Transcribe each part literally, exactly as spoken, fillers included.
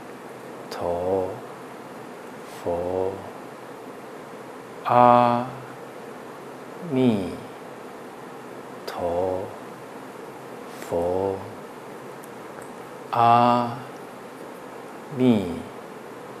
陀佛，阿弥陀佛，阿弥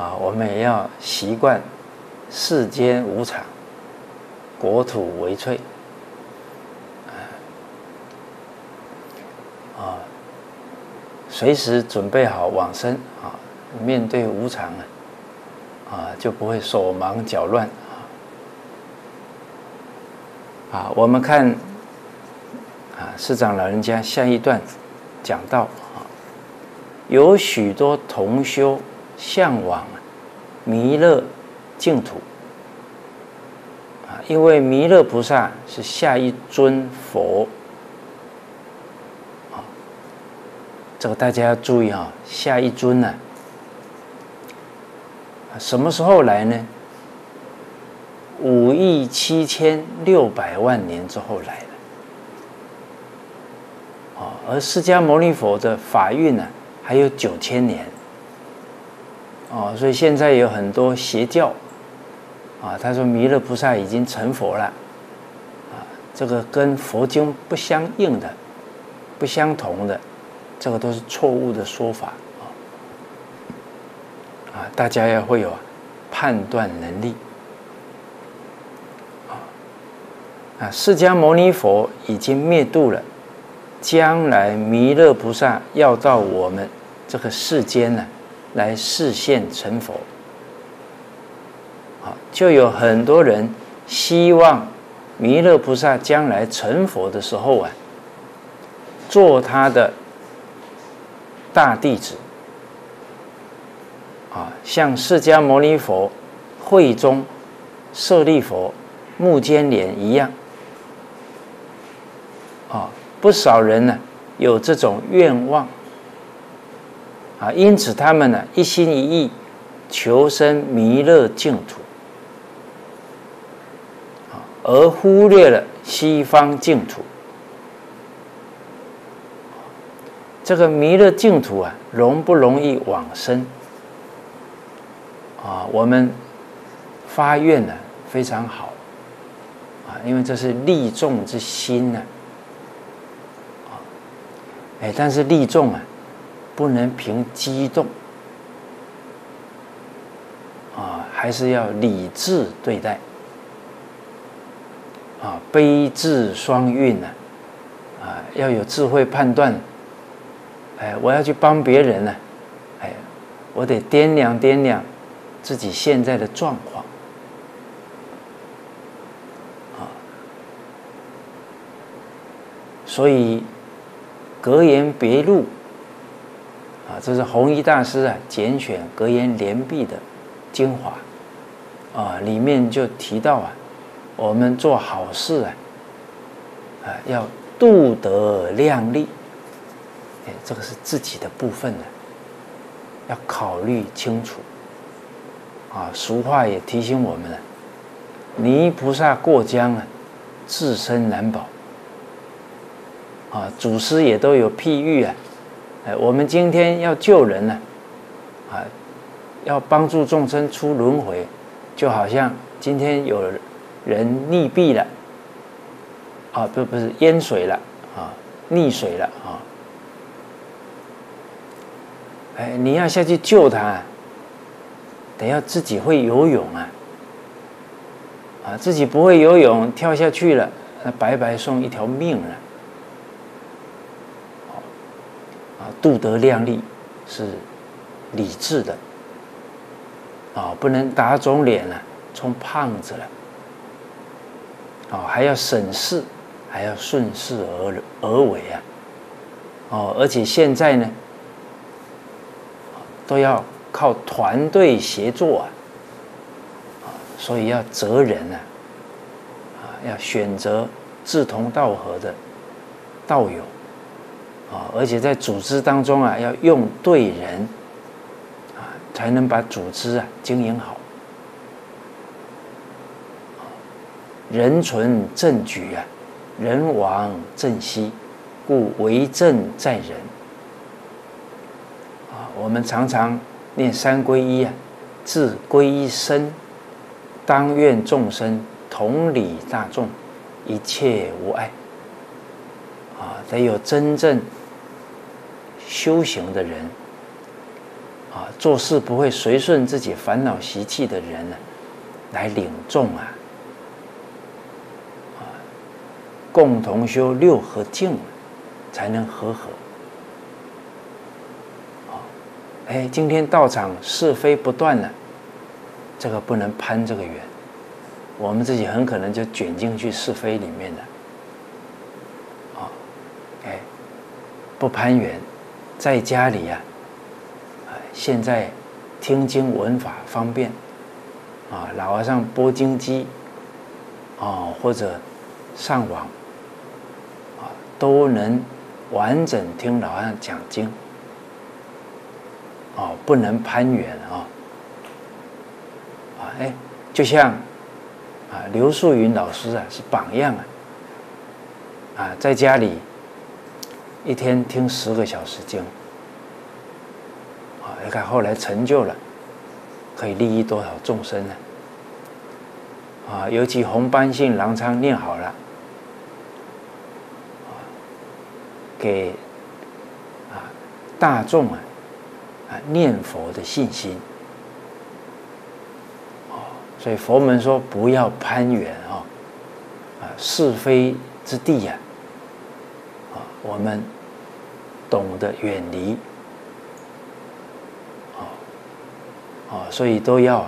啊，我们也要习惯世间无常，国土为脆。啊，随时准备好往生啊，面对无常啊，啊就不会手忙脚乱啊。啊，我们看啊，师长老人家下一段讲到啊，有许多同修向往弥勒净土啊，因为弥勒菩萨是下一尊佛。这个大家要注意哈、啊，下一尊呢、啊，什么时候来呢？五亿七千六百万年之后来了。哦，而释迦牟尼佛的法运呢、啊，还有九千年。哦，所以现在有很多邪教，啊，他说弥勒菩萨已经成佛了，啊，这个跟佛经不相应的、不相同的。这个都是错误的说法啊！啊，大家要会有判断能力啊！啊，释迦牟尼佛已经灭度了，将来弥勒菩萨要到我们这个世间呢，来示现成佛。啊，就有很多人希望弥勒菩萨将来成佛的时候啊，做他的大弟子啊，像释迦牟尼佛、慧中、舍利佛、目犍连一样啊，不少人呢有这种愿望啊，因此他们呢一心一意求生弥勒净土啊，而忽略了西方净土。这个弥勒净土啊，容不容易往生啊？我们发愿呢、啊、非常好啊，因为这是利众之心呢啊。哎，但是利众啊，不能凭激动啊，还是要理智对待啊，悲智双运呢啊，要有智慧判断。哎，我要去帮别人呢，哎，我得掂量掂量自己现在的状况，啊，所以格言别录，啊，这是弘一大师啊拣选格言联璧的精华，啊，里面就提到啊，我们做好事啊，啊，要度德量力。哎，这个是自己的部分呢，要考虑清楚。啊，俗话也提醒我们了：泥菩萨过江啊，自身难保。啊，祖师也都有譬喻啊，哎，我们今天要救人呢、啊，啊，要帮助众生出轮回，就好像今天有人溺毙了，啊，不不是淹水了，啊，溺水了啊。哎，你要下去救他，得要自己会游泳啊！啊，自己不会游泳，跳下去了，那白白送一条命了。啊，度德量力是理智的，啊，不能打肿脸了，充胖子了。啊，还要审视，还要顺势而而为啊！哦，而且现在呢，都要靠团队协作啊，啊，所以要择人啊，啊，要选择志同道合的道友啊，而且在组织当中啊，要用对人啊，才能把组织啊经营好。人存正举啊，人亡正息，故为政在人。我们常常念三皈依啊，自皈依身，当愿众生同理大众，一切无碍。啊，得有真正修行的人啊，做事不会随顺自己烦恼习气的人呢，来领众啊，啊，共同修六合敬，才能和合。啊，哎，今天道场是非不断了，这个不能攀这个缘，我们自己很可能就卷进去是非里面了。啊，哎，不攀缘，在家里呀、啊，现在听经闻法方便，啊，老和尚播经机，啊，或者上网，啊，都能完整听老和尚讲经，哦，不能攀缘啊，啊，哎，就像啊刘素云老师啊是榜样啊，啊，在家里一天听十个小时经，啊，你看后来成就了，可以利益多少众生呢？啊，尤其红斑性狼疮念好了，啊，给啊大众啊啊念佛的信心。啊，所以佛门说不要攀缘啊，啊是非之地呀、啊，啊我们懂得远离。啊啊，所以都要啊。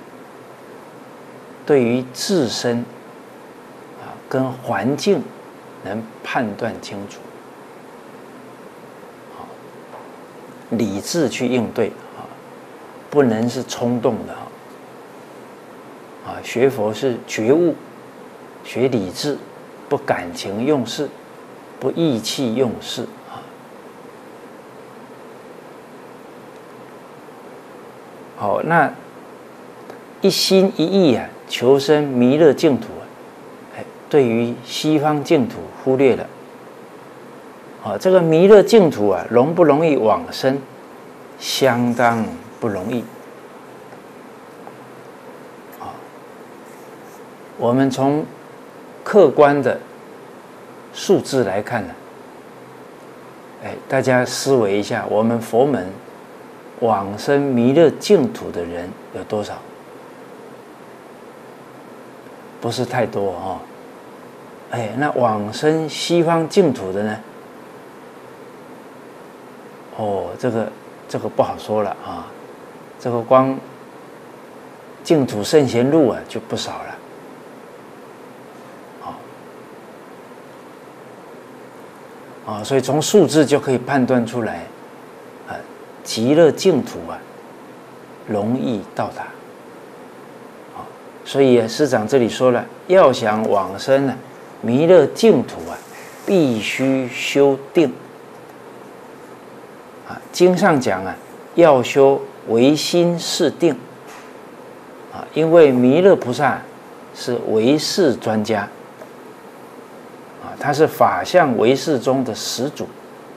对于自身啊跟环境能判断清楚，啊，理智去应对啊，不能是冲动的啊。啊，学佛是觉悟，学理智，不感情用事，不意气用事啊。好，那一心一意啊。求生弥勒净土，哎，对于西方净土忽略了。啊，这个弥勒净土啊，容不容易往生？相当不容易。啊，我们从客观的数字来看呢，哎，大家思维一下，我们佛门往生弥勒净土的人有多少？不是太多哦，哎，那往生西方净土的呢？哦，这个这个不好说了啊，这个光净土圣贤录啊就不少了，啊、哦，啊，所以从数字就可以判断出来，啊，极乐净土啊容易到达。所以师长这里说了，要想往生呢，弥勒净土啊，必须修定。啊，经上讲啊，要修唯心是定。啊，因为弥勒菩萨是唯识专家。啊，他是法相唯识中的始祖。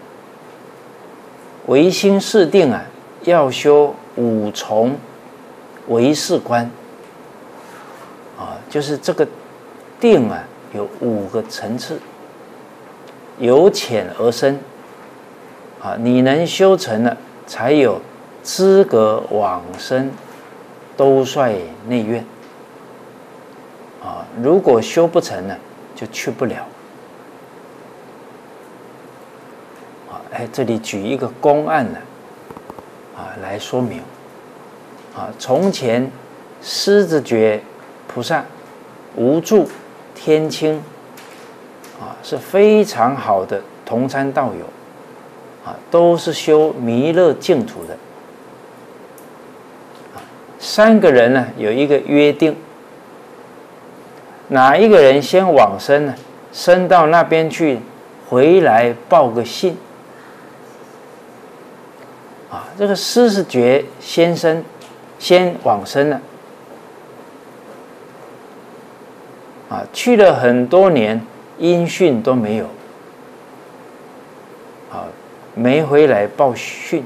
唯心是定啊，要修五重唯识观。啊，就是这个定啊，有五个层次，由浅而深。啊，你能修成了，才有资格往生兜率内院。啊，如果修不成呢，就去不了。啊，哎，这里举一个公案呢，啊，来说明。啊，从前狮子觉菩萨、无住、天清，啊，是非常好的同参道友，啊，都是修弥勒净土的。啊，三个人呢有一个约定，哪一个人先往生呢？生到那边去，回来报个信。啊，这个狮子觉先生先往生了。啊，去了很多年，音讯都没有，啊，没回来报讯，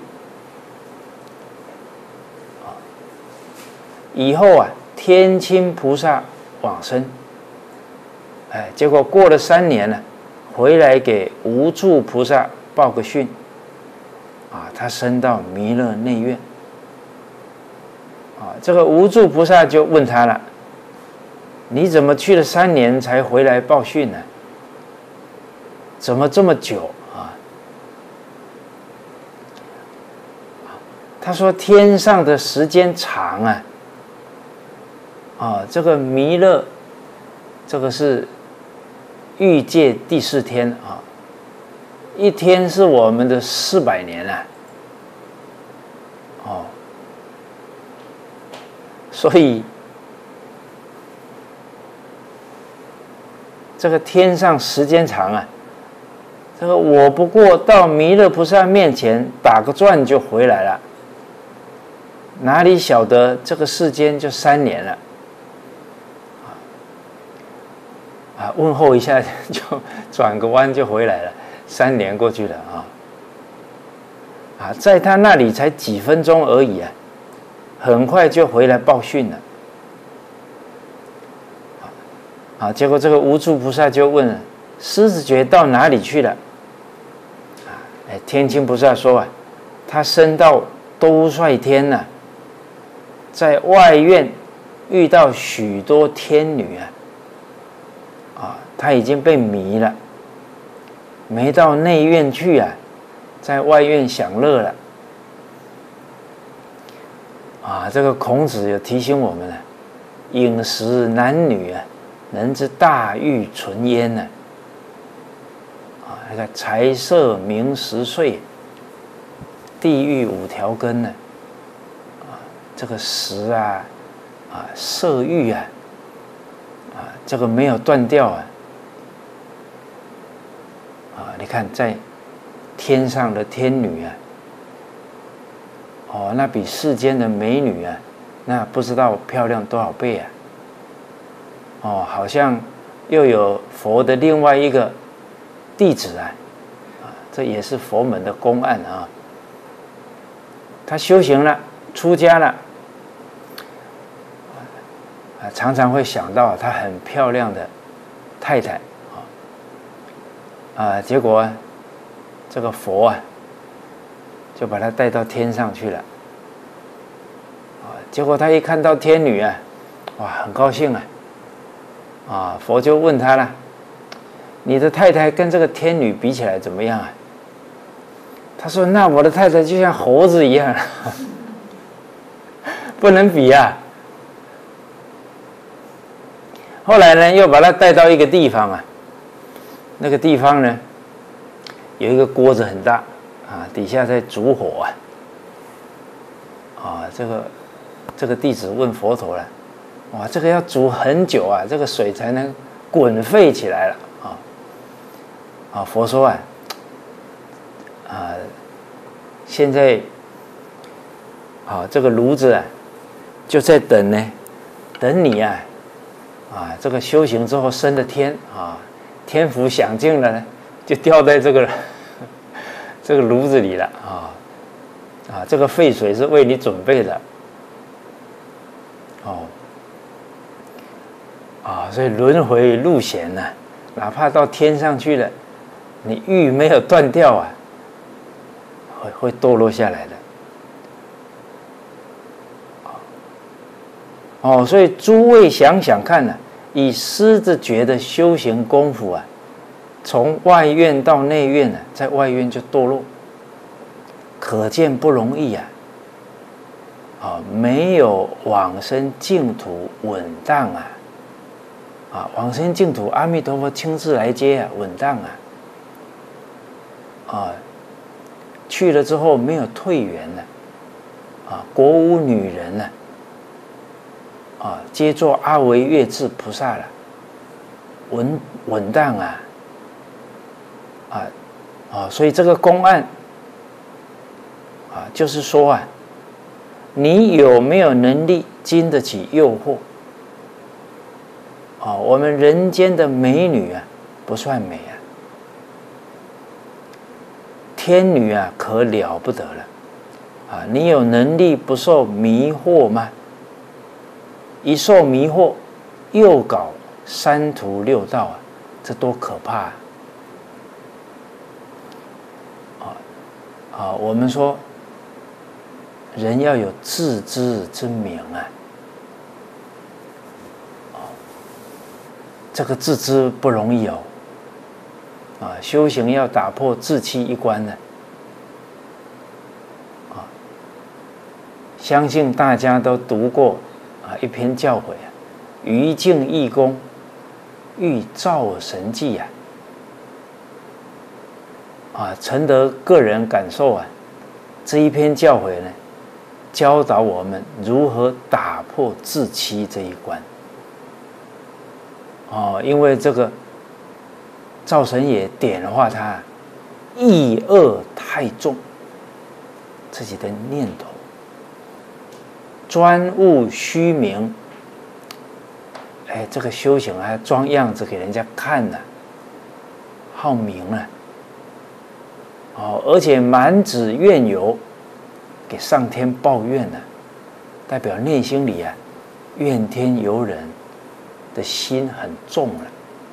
啊，以后啊，天亲菩萨往生，哎，结果过了三年了，回来给无住菩萨报个讯，啊，他升到弥勒内院， 啊，这个无住菩萨就问他了：你怎么去了三年才回来报讯呢？怎么这么久啊？他说：天上的时间长啊，啊，这个弥勒，这个是欲界第四天啊，一天是我们的四百年啊，哦，所以这个天上时间长啊，这个我不过到弥勒菩萨面前打个转就回来了，哪里晓得这个世间就三年了。啊，问候一下就转个弯就回来了，三年过去了啊！啊，在他那里才几分钟而已啊，很快就回来报讯了。啊，结果这个无住菩萨就问了：狮子觉到哪里去了？啊，哎，天亲菩萨说啊，他升到兜率天了、啊，在外院遇到许多天女啊。啊，他已经被迷了，没到内院去啊，在外院享乐了。啊，这个孔子有提醒我们啊，饮食男女啊，能知大欲存焉呢。啊，那个财色名食睡，地狱五条根呢。啊，这个食啊，啊，色欲啊。啊，这个没有断掉啊！啊，你看在天上的天女啊，哦，那比世间的美女啊，那不知道漂亮多少倍啊！哦，好像又有佛的另外一个弟子啊，啊，这也是佛门的公案啊。他修行了，出家了。常常会想到她很漂亮的太太啊，啊，结果这个佛啊，就把她带到天上去了，啊，结果他一看到天女啊，哇，很高兴啊，啊，佛就问他了：你的太太跟这个天女比起来怎么样啊？他说：那我的太太就像猴子一样，不能比啊。后来呢，又把他带到一个地方啊，那个地方呢，有一个锅子很大啊，底下在煮火啊，啊，这个这个弟子问佛陀了，哇，这个要煮很久啊，这个水才能滚沸起来了啊，啊，佛说啊，啊，现在啊，这个炉子啊，就在等呢，等你啊。啊，这个修行之后升了天啊，天福享尽了呢，就掉在这个这个炉子里了啊啊，这个沸水是为你准备的哦啊，所以轮回路险呐、啊，哪怕到天上去了，你欲没有断掉啊，会会堕落下来的。哦，所以诸位想想看呢、啊，以狮子觉的修行功夫啊，从外院到内院呢、啊，在外院就堕落，可见不容易啊！啊、哦，没有往生净土稳当啊！啊，往生净土，阿弥陀佛亲自来接啊，稳当啊！啊，去了之后没有退缘了，啊，国无女人呢、啊。啊，接做阿维月智菩萨了，稳稳当啊，啊啊，所以这个公案啊，就是说啊，你有没有能力经得起诱惑？啊，我们人间的美女啊，不算美啊，天女啊，可了不得了，啊，你有能力不受迷惑吗？一受迷惑，又搞三途六道啊，这多可怕啊！啊啊，我们说人要有自知之明啊。这个自知不容易哦，啊，修行要打破自欺一关呢，啊，相信大家都读过啊一篇教诲啊，于净义公欲造神迹啊，啊，承得个人感受啊，这一篇教诲呢，教导我们如何打破自欺这一关。哦，因为这个灶神爷点化他，意恶太重，自己的念头专务虚名，哎，这个修行还装样子给人家看呢、啊，好名啊，哦，而且满纸怨尤，给上天抱怨呢、啊，代表内心里啊怨天尤人的心很重了。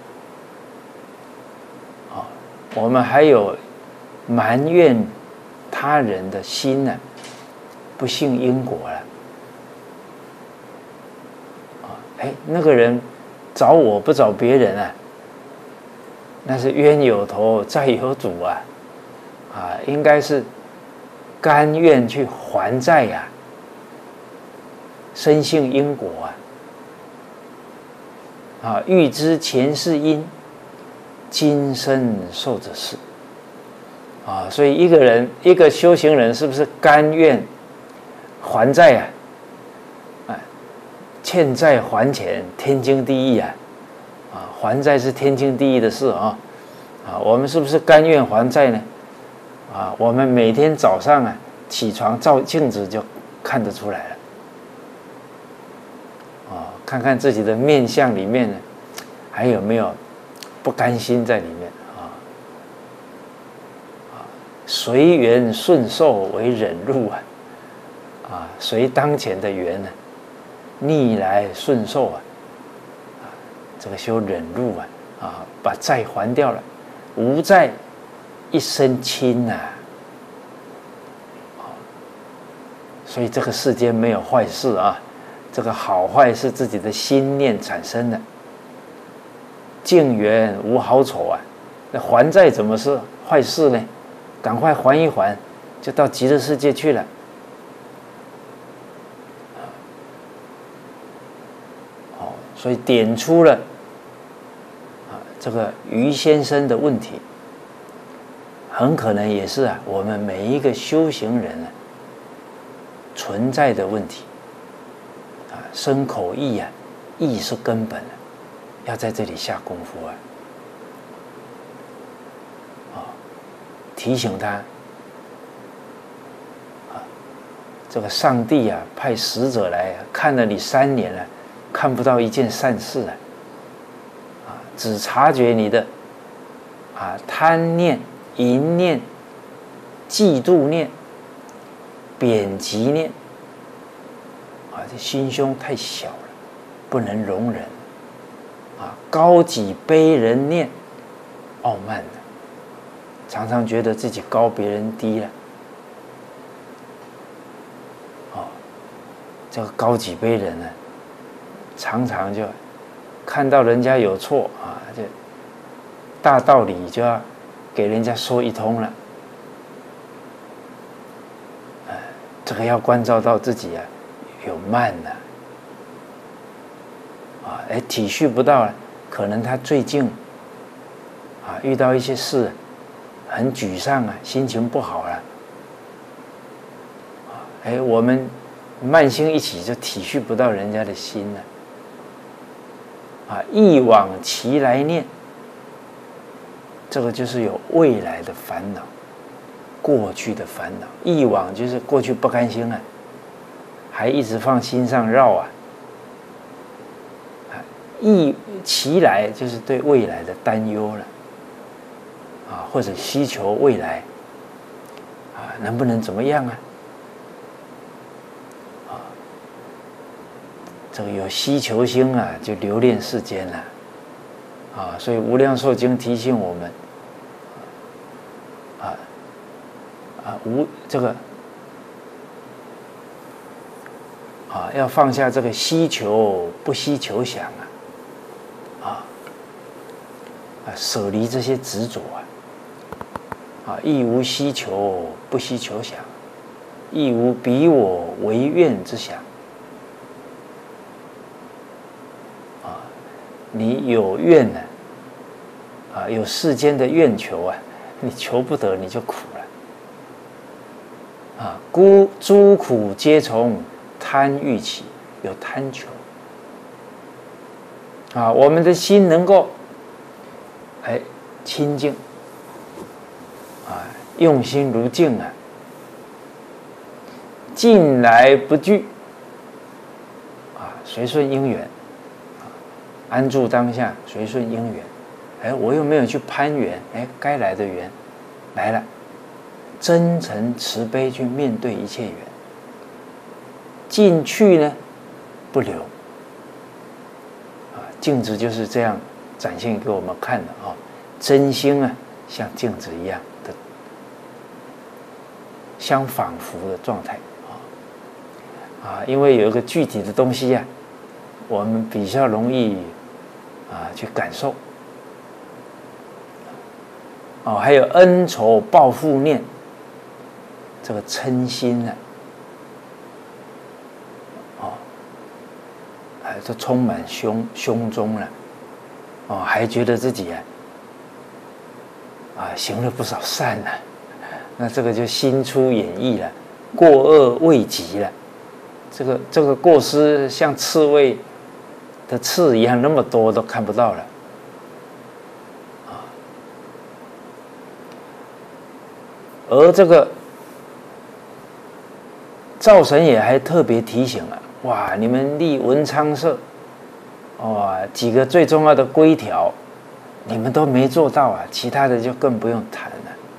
啊，我们还有埋怨他人的心呢、啊，不信因果了。啊，哎，那个人找我不找别人啊，那是冤有头债有主啊，啊，应该是甘愿去还债呀、啊，深信因果啊。啊，欲知前世因，今生受者是。啊，所以一个人，一个修行人，是不是甘愿还债啊？啊，欠债还钱，天经地义啊！啊，还债是天经地义的事啊！啊，我们是不是甘愿还债呢？啊，我们每天早上啊，起床照镜子就看得出来了。看看自己的面相里面呢，还有没有不甘心在里面啊？啊，随缘顺受为忍辱啊！啊，随当前的缘呢，逆来顺受啊！啊，这个修忍辱啊！啊，把债还掉了，无债一身轻呐！啊，所以这个世间没有坏事啊。这个好坏是自己的心念产生的，净缘无好丑啊！那还债怎么是坏事呢？赶快还一还，就到极乐世界去了。哦，所以点出了啊这个于先生的问题，很可能也是啊我们每一个修行人啊存在的问题。身口意啊，意是根本，要在这里下功夫啊！啊，提醒他啊，这个上帝啊，派使者来看了你三年了，看不到一件善事啊！啊，只察觉你的啊贪念、淫念、嫉妒念、贬极念。啊，这心胸太小了，不能容忍。啊，高己卑人念，傲慢的，常常觉得自己高别人低了。哦，这个高己卑人呢，常常就看到人家有错啊，就大道理就要给人家说一通了。哎，这个要关照到自己啊。有慢的啊，哎，体恤不到了，可能他最近啊遇到一些事，很沮丧啊，心情不好了，啊，哎，我们慢心一起就体恤不到人家的心了，啊，忆往其来念，这个就是有未来的烦恼，过去的烦恼，忆往就是过去不甘心啊。还一直放心上绕啊，忆其来就是对未来的担忧了，啊，或者希求未来，啊，能不能怎么样啊？啊，这个有希求心啊，就留恋世间了，啊，所以《无量寿经》提醒我们，啊啊无这个。 啊，要放下这个希求不希求想啊，啊，啊，舍离这些执着啊，啊，亦无希求不希求想，亦无彼我为愿之想。啊，你有愿呢，啊，有世间的愿求啊，你求不得，你就苦了。啊，孤诸苦皆从贪欲起，有贪求。啊，我们的心能够，哎，清净，啊，用心如镜啊，近来不惧，啊，随顺因缘，啊，安住当下，随顺因缘。哎，我又没有去攀缘，哎，该来的缘来了，真诚慈悲去面对一切缘。进去呢，不留。啊，镜子就是这样展现给我们看的啊，真心啊，像镜子一样的，相仿佛的状态啊啊，因为有一个具体的东西啊，我们比较容易啊去感受。哦，还有恩仇报复念，这个嗔心呢、啊，哦，哎，这充满胸胸中了，哦，还觉得自己啊，啊，行了不少善了，那这个就心出演绎了，过恶未及了，这个这个过失像刺猬的刺一样，那么多都看不到了。而这个灶神也还特别提醒了，哇，你们立文昌社，哇，几个最重要的规条，你们都没做到啊，其他的就更不用谈了。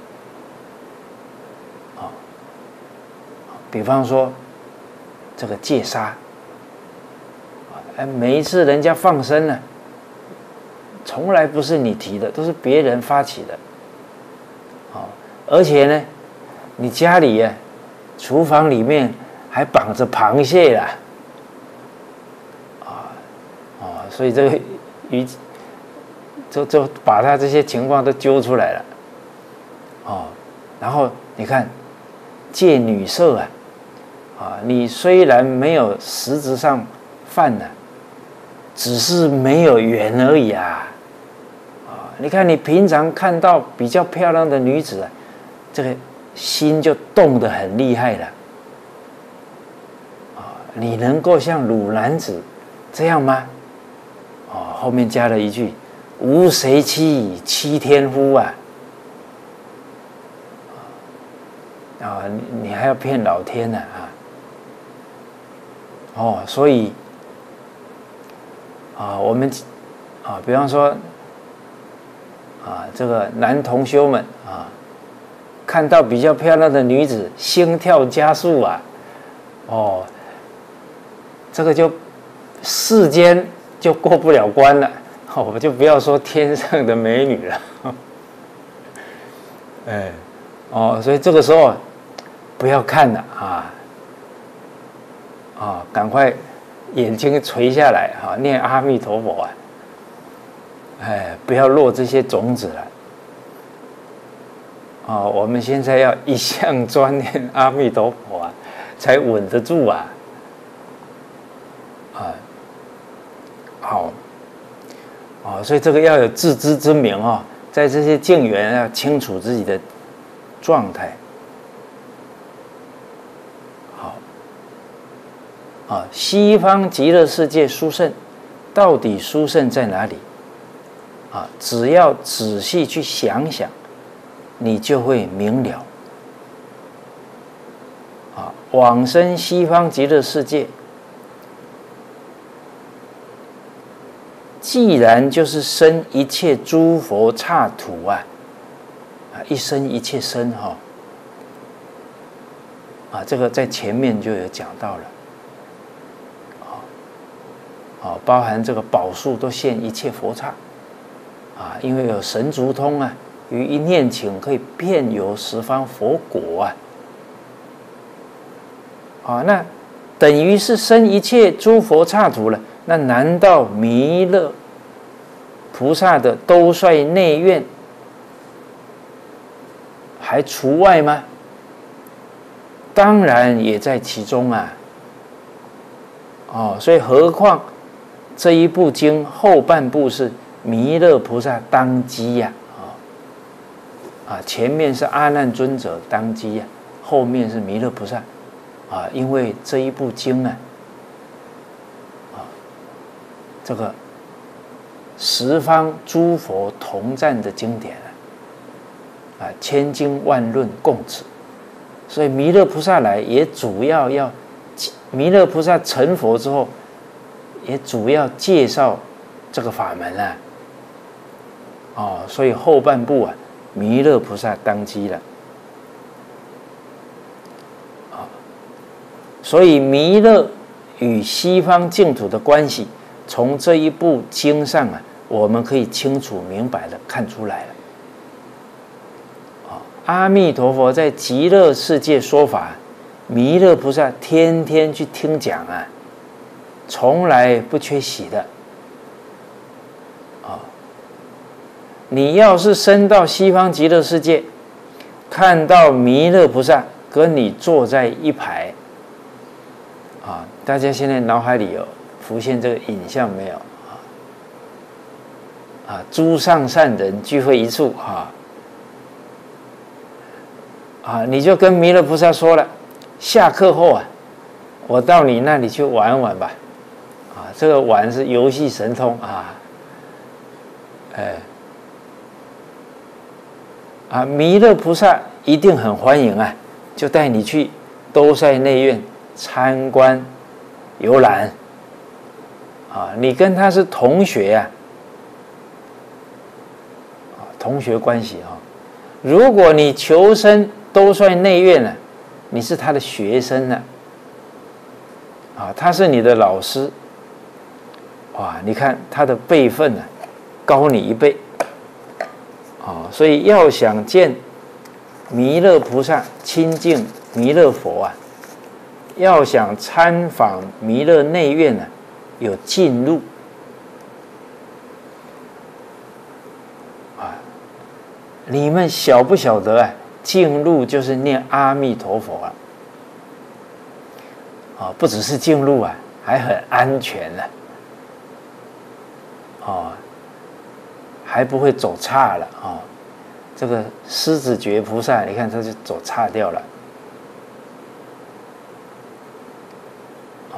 啊、哦，比方说这个戒杀，哎，每一次人家放生呢，从来不是你提的，都是别人发起的。而且呢，你家里呀、啊，厨房里面还绑着螃蟹啦，啊，哦，所以这个鱼就就把他这些情况都揪出来了，哦，然后你看戒女色啊，啊，你虽然没有实质上犯了，只是没有缘而已啊，啊，你看你平常看到比较漂亮的女子啊。这个心就动得很厉害了，啊！你能够像鲁男子这样吗？哦，后面加了一句：“无谁欺，欺天乎啊！”啊，你你还要骗老天呢啊！哦，所以啊，我们啊，比方说啊，这个男同修们啊。看到比较漂亮的女子，心跳加速啊！哦，这个就世间就过不了关了，我们就不要说天上的美女了。哎，哦，所以这个时候不要看了啊！啊，赶快眼睛垂下来啊，念阿弥陀佛啊！哎，不要落这些种子了。哦，我们现在要一向专念阿弥陀佛啊，才稳得住啊！啊，好，哦，所以这个要有自知之明哦，在这些境缘要清楚自己的状态。好，啊，西方极乐世界殊胜，到底殊胜在哪里？啊，只要仔细去想想。你就会明了，啊，往生西方极乐世界，既然就是生一切诸佛刹土啊，啊，一生一切生哈、哦，啊，这个在前面就有讲到了，啊，啊，包含这个宝树都现一切佛刹，啊，因为有神足通啊。于一念请可以遍游十方佛国啊！啊，那等于是生一切诸佛刹土了。那难道弥勒菩萨的兜率内院还除外吗？当然也在其中啊。哦，所以何况这一部经后半部是弥勒菩萨当机呀、啊，啊，前面是阿难尊者当机呀、啊，后面是弥勒菩萨，啊，因为这一部经啊，啊，这个十方诸佛同赞的经典啊，啊，千经万论共持，所以弥勒菩萨来也主要要，弥勒菩萨成佛之后，也主要介绍这个法门啊。哦，所以后半部啊，弥勒菩萨当机了。啊，所以弥勒与西方净土的关系，从这一部经上啊，我们可以清楚明白的看出来了。啊，阿弥陀佛在极乐世界说法，弥勒菩萨天天去听讲啊，从来不缺席的。你要是升到西方极乐世界，看到弥勒菩萨跟你坐在一排，啊，大家现在脑海里有浮现这个影像没有？啊，啊，诸上善人聚会一处，啊，啊，你就跟弥勒菩萨说了，下课后啊，我到你那里去玩玩吧，啊，这个玩是游戏神通啊，哎。啊，弥勒菩萨一定很欢迎啊，就带你去兜率内院参观游览。啊，你跟他是同学啊，啊，同学关系啊。如果你求生兜率内院呢，你是他的学生呢，啊，他是你的老师，哇，你看他的辈分呢，高你一倍。啊，所以要想见弥勒菩萨亲近弥勒佛啊，要想参访弥勒内院呢、啊，有进入啊。你们晓不晓得啊？进入就是念阿弥陀佛啊，啊，不只是进入啊，还很安全呢、啊，哦。还不会走岔了啊、哦！这个狮子觉菩萨，你看他就走岔掉了。哦，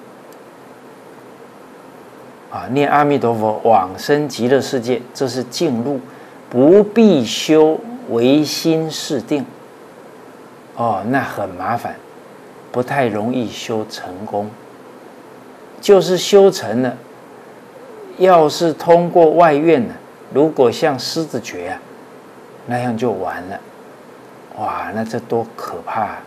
啊，念阿弥陀佛往生极乐世界，这是进入，不必修唯心是定。哦，那很麻烦，不太容易修成功。就是修成了，要是通过外院呢？如果像狮子觉啊那样就完了，哇，那这多可怕啊！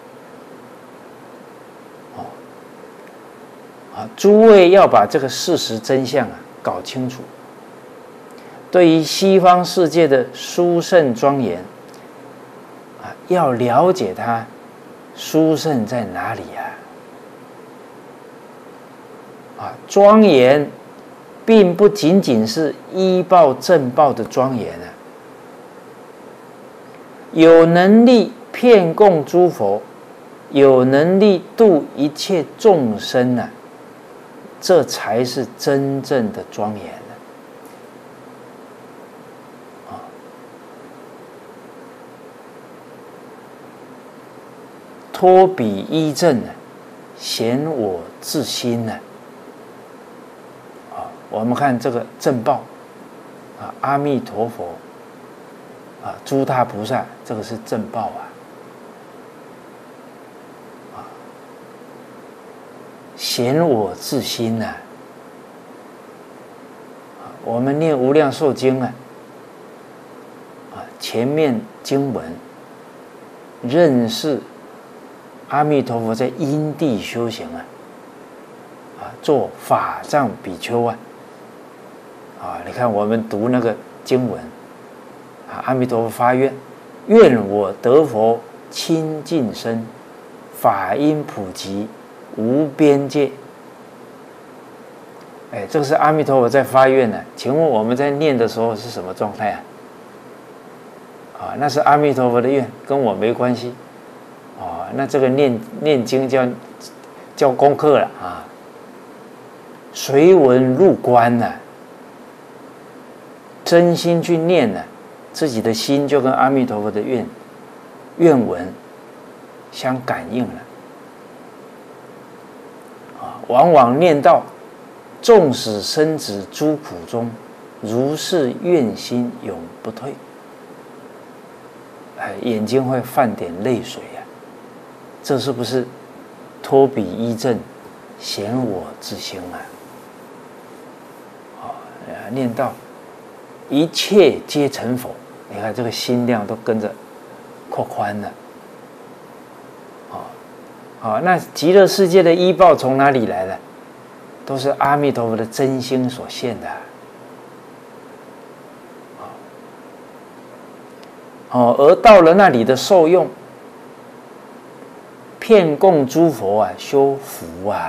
哦，啊，诸位要把这个事实真相啊搞清楚。对于西方世界的殊胜庄严啊，要了解它殊胜在哪里啊？啊，庄严。并不仅仅是依报正报的庄严啊，有能力遍供诸佛，有能力度一切众生啊，这才是真正的庄严啊！啊，托彼依正啊，显我自心啊。我们看这个正报啊，阿弥陀佛啊，诸大菩萨，这个是正报啊。啊，显我自心呐、啊。我们念无量寿经啊，啊，前面经文认识阿弥陀佛在因地修行啊，啊，做法藏比丘啊。啊，你看我们读那个经文，啊，阿弥陀佛发愿，愿我得佛清净身，法音普及， 无边界。哎，这个是阿弥陀佛在发愿呢、啊。请问我们在念的时候是什么状态啊？啊，那是阿弥陀佛的愿，跟我没关系。啊，那这个念念经叫叫功课了啊。随文入观呢、啊，真心去念呢、啊，自己的心就跟阿弥陀佛的愿愿文相感应了。啊，往往念到纵使身止诸苦中，如是愿心永不退。哎，眼睛会泛点泪水啊！这是不是托彼依正，显我之心啊？啊，念到一切皆成佛，你看这个心量都跟着扩宽了。啊，啊，那极乐世界的依报从哪里来的？都是阿弥陀佛的真心所现的。哦，而到了那里的受用，遍供诸佛啊，修福啊，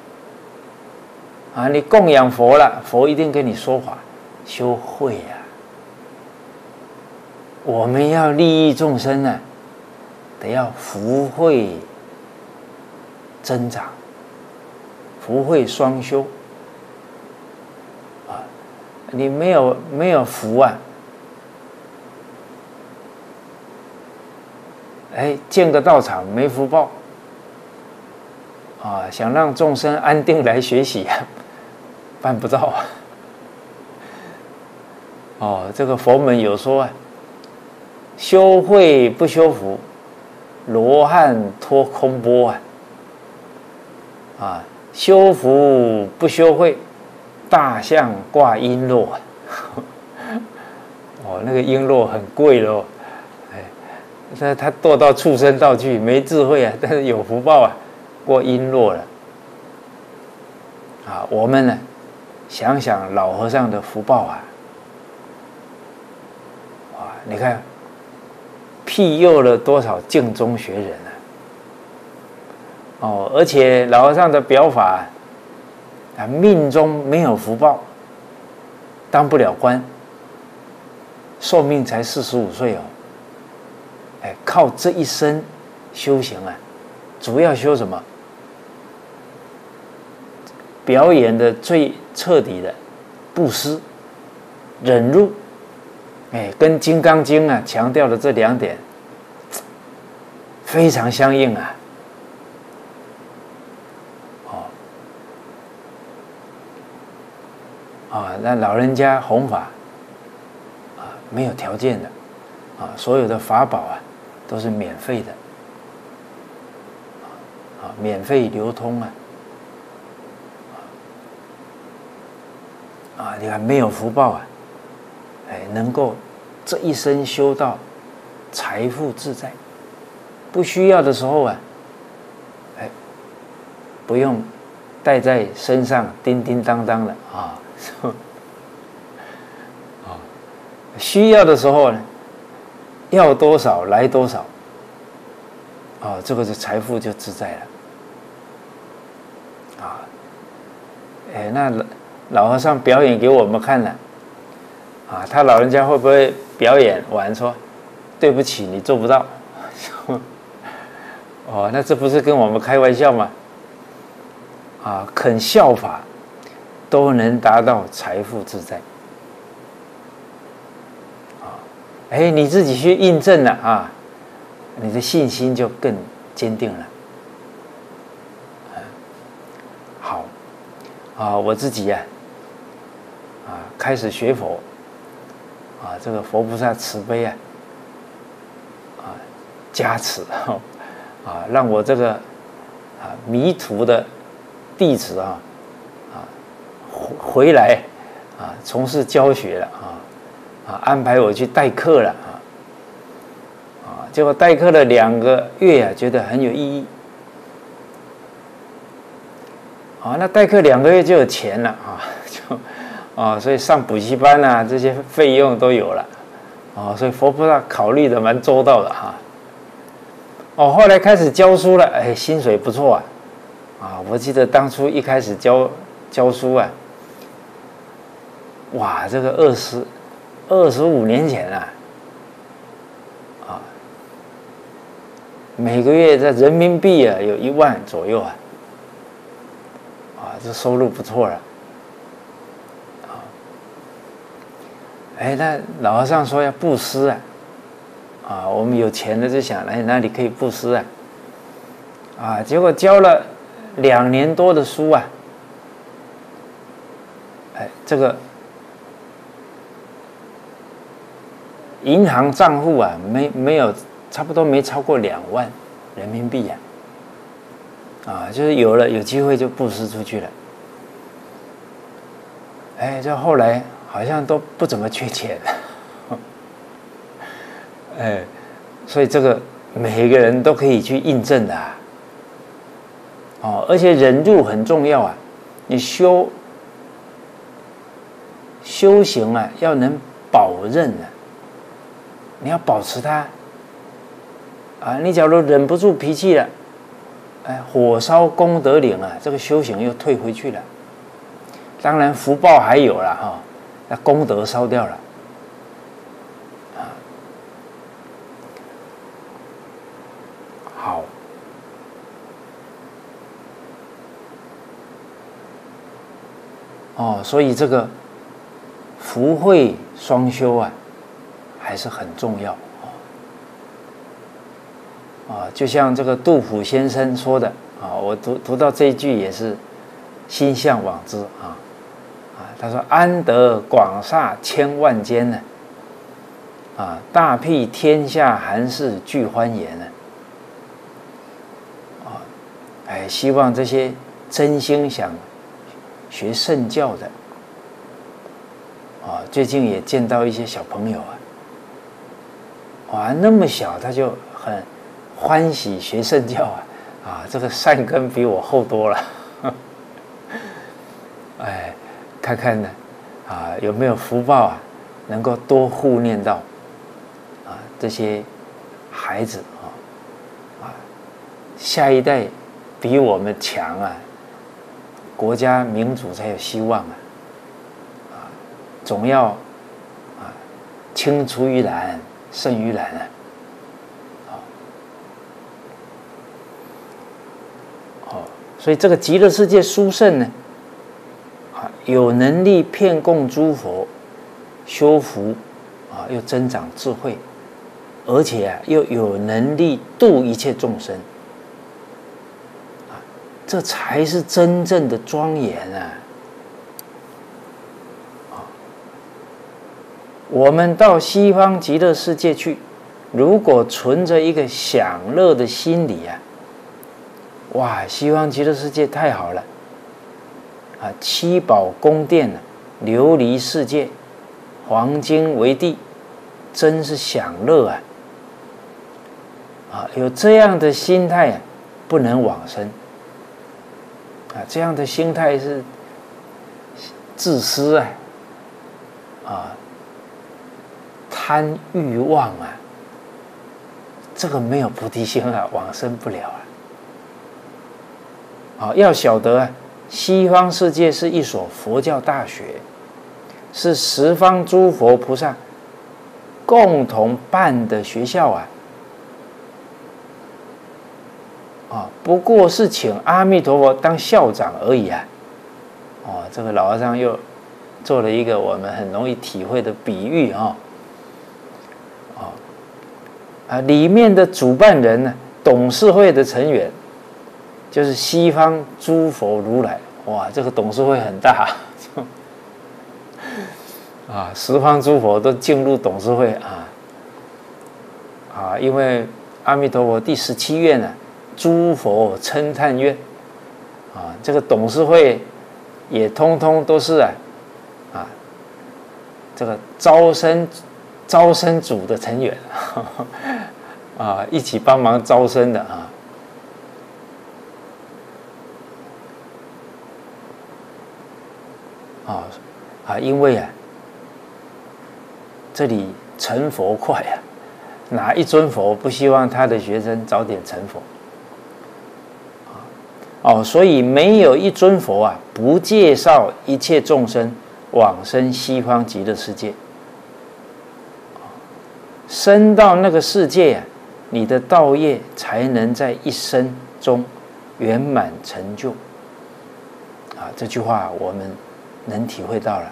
啊，你供养佛了，佛一定跟你说法，修慧啊。我们要利益众生呢、啊，得要福慧增长，福慧双修啊，你没有没有福啊。哎，建个道场没福报啊！想让众生安定来学习啊，办不到啊！哦，这个佛门有说啊，修慧不修福，罗汉托空钵啊！啊，修福不修慧，大象挂璎珞啊！哦，那个璎珞很贵喽。他他堕到畜生道去，没智慧啊，但是有福报啊，过璎珞了。啊，我们呢，想想老和尚的福报啊，啊，你看，庇佑了多少净宗学人啊！哦，而且老和尚的表法啊，命中没有福报，当不了官，寿命才四十五岁哦。哎，靠这一生修行啊，主要修什么？表演的最彻底的布施、忍辱，哎，跟《金刚经》啊强调的这两点非常相应啊。哦，啊，那老人家弘法啊，没有条件的啊，所有的法宝啊。都是免费的，啊，免费流通啊，啊，你看没有福报啊，哎，能够这一生修到财富自在，不需要的时候啊，哎，不用带在身上叮叮当当的啊，啊，需要的时候呢。要多少来多少，哦，这个是财富就自在了，啊，哎，那老和尚表演给我们看了，啊，他老人家会不会表演完说，对不起，你做不到，哦，那这不是跟我们开玩笑吗？啊，肯效法，都能达到财富自在。哎，你自己去印证了啊，你的信心就更坚定了。好，啊，我自己呀、啊，啊，开始学佛，啊，这个佛菩萨慈悲啊，啊，加持啊，啊，让我这个啊迷途的弟子啊，啊，回来啊，从事教学了啊。啊，安排我去代课了啊！啊，结果代课了两个月啊，觉得很有意义。啊，那代课两个月就有钱了啊，就啊，所以上补习班啊，这些费用都有了。啊，所以佛菩萨考虑的蛮周到的哈。哦，后来开始教书了，哎，薪水不错啊， 啊，我记得当初一开始教教书啊，哇，这个二十二十五年前啊，啊，每个月在人民币啊有一万左右啊，啊，这收入不错了。啊，哎，那老和尚说要布施啊，啊，我们有钱的就想，哎，哪里可以布施啊？啊，结果教了两年多的书啊，哎，这个银行账户啊，没没有，差不多没超过两万人民币呀、啊，啊，就是有了有机会就布施出去了。哎，这后来好像都不怎么缺钱，哎，所以这个每个人都可以去印证的、啊。哦，而且忍辱很重要啊！你修修行啊，要能保任啊，你要保持它啊。你假如忍不住脾气了，哎，火烧功德林啊，这个修行又退回去了。当然福报还有了哈，那功德烧掉了啊。好。哦，所以这个福慧双修啊，还是很重要啊。就像这个杜甫先生说的啊，我读读到这一句也是心向往之啊啊。他说：“安得广厦千万间呢？啊，大庇天下寒士俱欢颜呢。”啊，哎，希望这些真心想学圣教的啊，最近也见到一些小朋友啊，哇，那么小他就很欢喜学圣教啊，啊，这个善根比我厚多了。哎，看看呢，啊，有没有福报啊，能够多护念到啊这些孩子啊，啊，下一代比我们强啊。国家民主才有希望啊！啊，总要啊，青出于蓝胜于蓝啊！啊，哦，所以这个极乐世界殊胜呢，啊，有能力遍供诸佛，修福啊，又增长智慧，而且啊，又有能力度一切众生。这才是真正的庄严啊！啊，我们到西方极乐世界去，如果存着一个享乐的心理啊，哇，西方极乐世界太好了啊！七宝宫殿啊，琉璃世界，黄金为地，真是享乐啊！啊，有这样的心态啊，不能往生。啊，这样的心态是自私啊，啊，贪欲望啊，这个没有菩提心啊，往生不了啊。啊，要晓得啊，西方世界是一所佛教大学，是十方诸佛菩萨共同办的学校啊。啊，不过是请阿弥陀佛当校长而已啊！哦，这个老和尚又做了一个我们很容易体会的比喻啊、哦！哦，啊，里面的主办人呢，董事会的成员就是西方诸佛如来。哇，这个董事会很大啊！十方诸佛都进入董事会啊！啊，因为阿弥陀佛第十七愿呢、啊。诸佛称叹愿啊，这个董事会也通通都是啊啊，这个招生招生组的成员呵呵啊，一起帮忙招生的啊啊啊，因为啊，这里成佛快啊，哪一尊佛不希望他的学生早点成佛？ 哦，所以没有一尊佛啊，不介绍一切众生往生西方极乐世界。生到那个世界啊，你的道业才能在一生中圆满成就。啊，这句话我们能体会到了。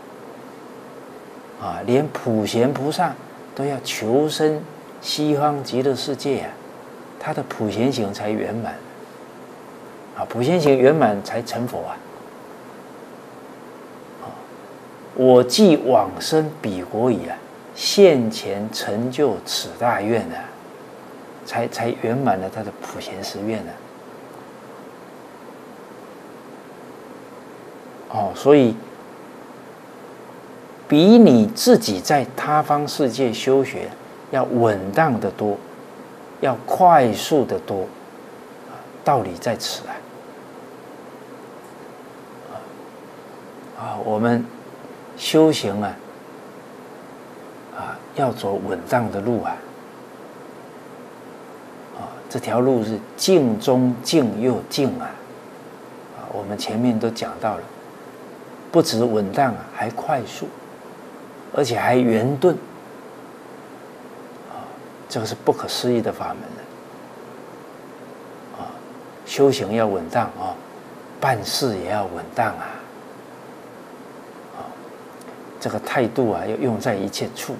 啊，连普贤菩萨都要求生西方极乐世界啊，他的普贤行才圆满。啊，普贤行圆满才成佛啊！啊，我既往生彼国矣啊，现前成就此大愿啊，才才圆满了他的普贤十愿啊！哦，所以比你自己在他方世界修学要稳当得多，要快速得多。道理在此啊！啊，我们修行啊，啊，要走稳当的路啊！啊，这条路是静中静又静啊！啊，我们前面都讲到了，不止稳当啊，还快速，而且还圆顿。啊，这个是不可思议的法门了。修行要稳当啊，办事也要稳当啊，啊，这个态度啊要用在一切处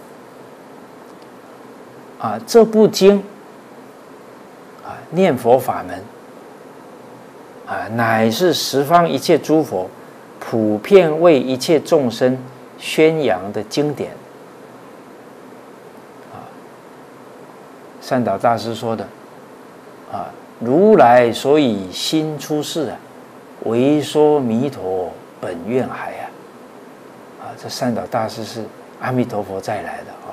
啊。啊，这部经啊，念佛法门啊，乃是十方一切诸佛普遍为一切众生宣扬的经典。啊，善导大师说的啊。如来所以心出世啊，为说弥陀本愿海啊！啊，这善导大师是阿弥陀佛再来的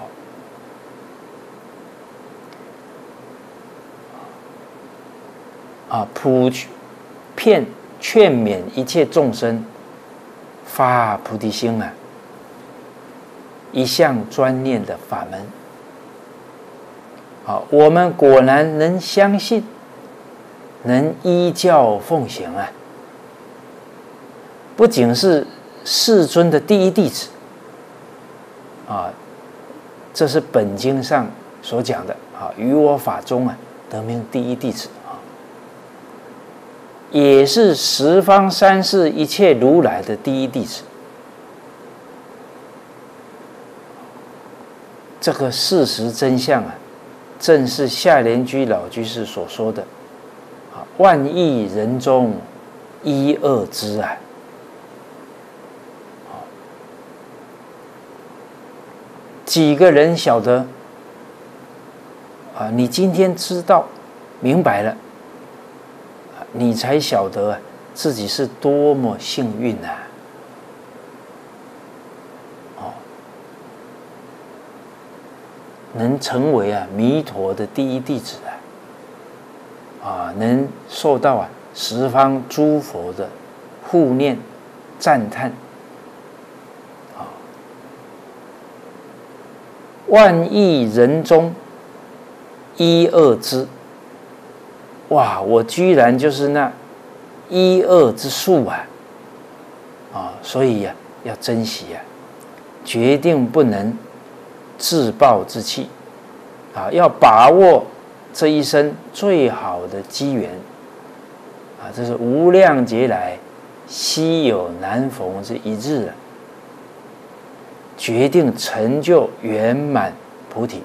哦。啊，普遍劝勉一切众生发菩提心啊，一向专念的法门。好，我们果然能相信。能依教奉行啊，不仅是世尊的第一弟子啊，这是本经上所讲的啊，于我法中啊得名第一弟子啊，也是十方三世一切如来的第一弟子。这个事实真相啊，正是下莲居老居士所说的。万亿人中一二之啊！几个人晓得啊？你今天知道明白了，你才晓得啊，自己是多么幸运啊！哦，能成为啊弥陀的第一弟子啊！啊，能受到啊十方诸佛的护念、赞叹，啊，万亿人中一二之，哇！我居然就是那一二之数啊！啊，所以呀、啊，要珍惜啊，决定不能自暴自弃，啊，要把握。这一生最好的机缘啊，这是无量劫来稀有难逢之一日啊，决定成就圆满菩提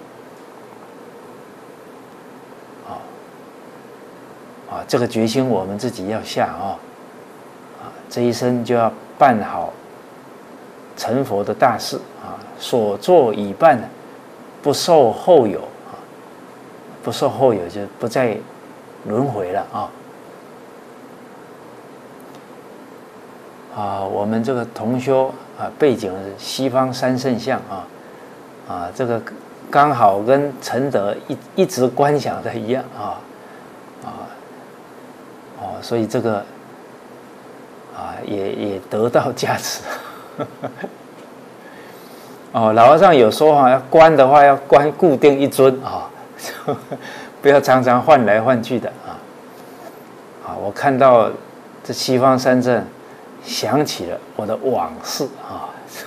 啊啊！这个决心我们自己要下啊啊！这一生就要办好成佛的大事啊，所做已办，不受后有。不受后有，就不再轮回了啊！啊，我们这个同修啊，背景是西方三圣像啊，啊，这个刚好跟承德一一直观想的一样啊，啊，哦，所以这个啊，也也得到加持。哦，老和尚有说哈，要观的话要观固定一尊啊。不要常常换来换去的啊！ 啊，我看到这西方三圣，想起了我的往事啊。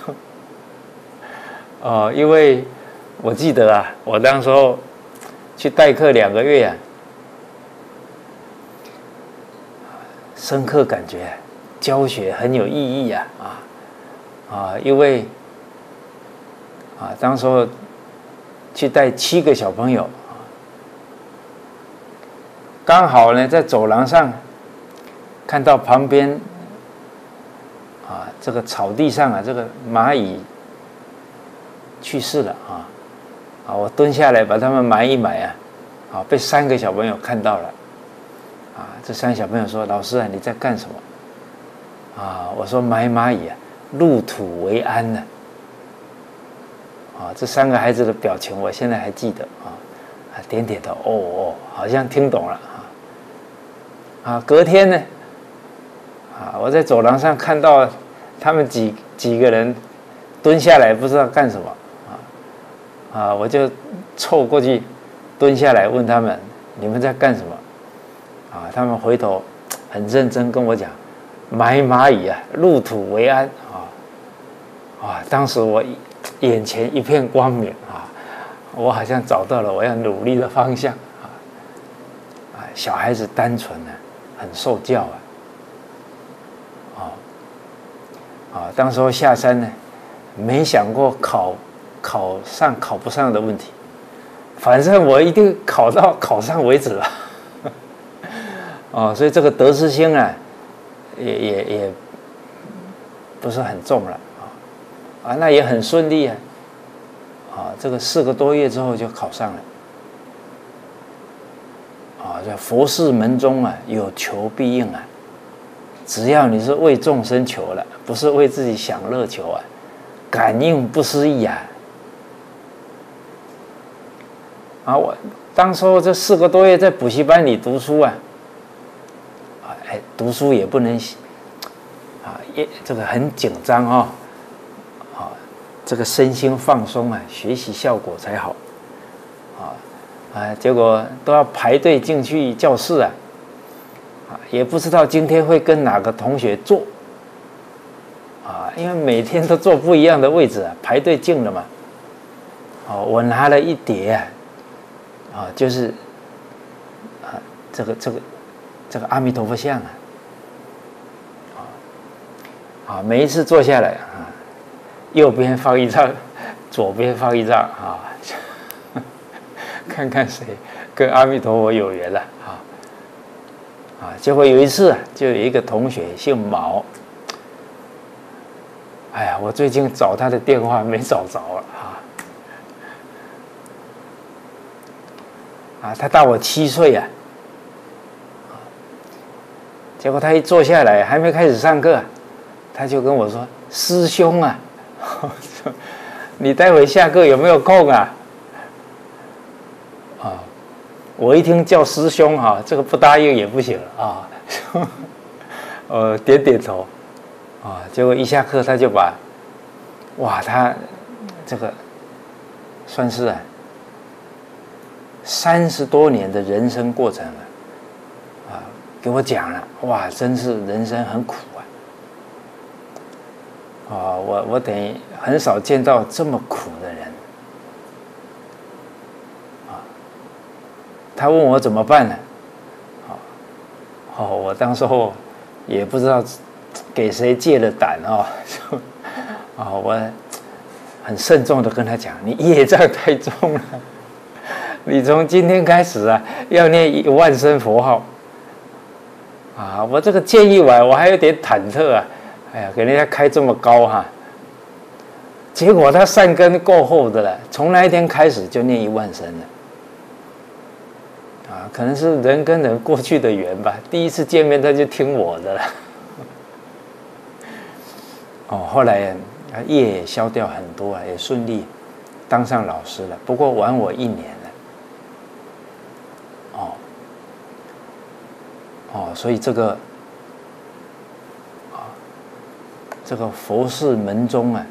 哦，因为我记得啊，我当时候去代课两个月啊，深刻感觉教学很有意义啊啊啊！因为啊，当时候去带七个小朋友，刚好呢在走廊上看到旁边啊这个草地上啊这个蚂蚁去世了啊啊！我蹲下来把它们埋一埋啊，啊被三个小朋友看到了啊！这三个小朋友说：“老师啊，你在干什么？”啊，我说：“埋蚂蚁啊，入土为安呢。”啊，这三个孩子的表情我现在还记得啊，啊点点头，哦哦，好像听懂了啊。啊，隔天呢，啊，我在走廊上看到他们几几个人蹲下来，不知道干什么。啊，我就凑过去，蹲下来问他们：“你们在干什么？”啊，他们回头很认真跟我讲：“埋蚂蚁啊，入土为安。”啊，啊，当时我眼前一片光明啊，我好像找到了我要努力的方向啊。啊，小孩子单纯呢、啊，很受教啊。啊，啊，当时候下山呢，没想过考。考上考不上的问题，反正我一定考到考上为止了。哦，所以这个得失心啊，也也也不是很重了啊，啊，那也很顺利啊，啊，这个四个多月之后就考上了。啊，这佛事门中啊，有求必应啊，只要你是为众生求了，不是为自己享乐求啊，感应不思议啊。啊，我当时候这四个多月在补习班里读书啊，啊，哎，读书也不能，啊，也这个很紧张啊，啊，这个身心放松啊，学习效果才好，啊，啊，结果都要排队进去教室啊，啊，也不知道今天会跟哪个同学坐，啊，因为每天都坐不一样的位置啊，排队进了嘛，哦，我拿了一叠啊。啊，就是啊，这个这个这个阿弥陀佛像啊，啊，每一次坐下来啊，右边放一张，左边放一张啊，看看谁跟阿弥陀佛有缘了啊啊！结果有一次啊，就有一个同学姓毛，哎呀，我最近找他的电话没找着了啊。啊，他大我七岁啊，结果他一坐下来，还没开始上课，他就跟我说：“师兄啊，你待会下课有没有空啊？”啊，我一听叫师兄啊，这个不答应也不行啊，呃，点点头，啊，结果一下课他就把，哇，他这个算是啊。三十多年的人生过程啊，啊，给我讲了，哇，真是人生很苦啊！啊，我我等于很少见到这么苦的人，啊，他问我怎么办呢？啊，哦，我当时候也不知道给谁借了胆啊，啊，我很慎重的跟他讲，你业障太重了。你从今天开始啊，要念一万声佛号啊！我这个建议完，我还有点忐忑啊。哎呀，给人家开这么高哈、啊，结果他善根够厚的了，从那一天开始就念一万声了。啊，可能是人跟人过去的缘吧，第一次见面他就听我的了。哦，后来业也消掉很多啊，也顺利当上老师了，不过晚我一年。哦，所以这个啊，这个佛事门中啊，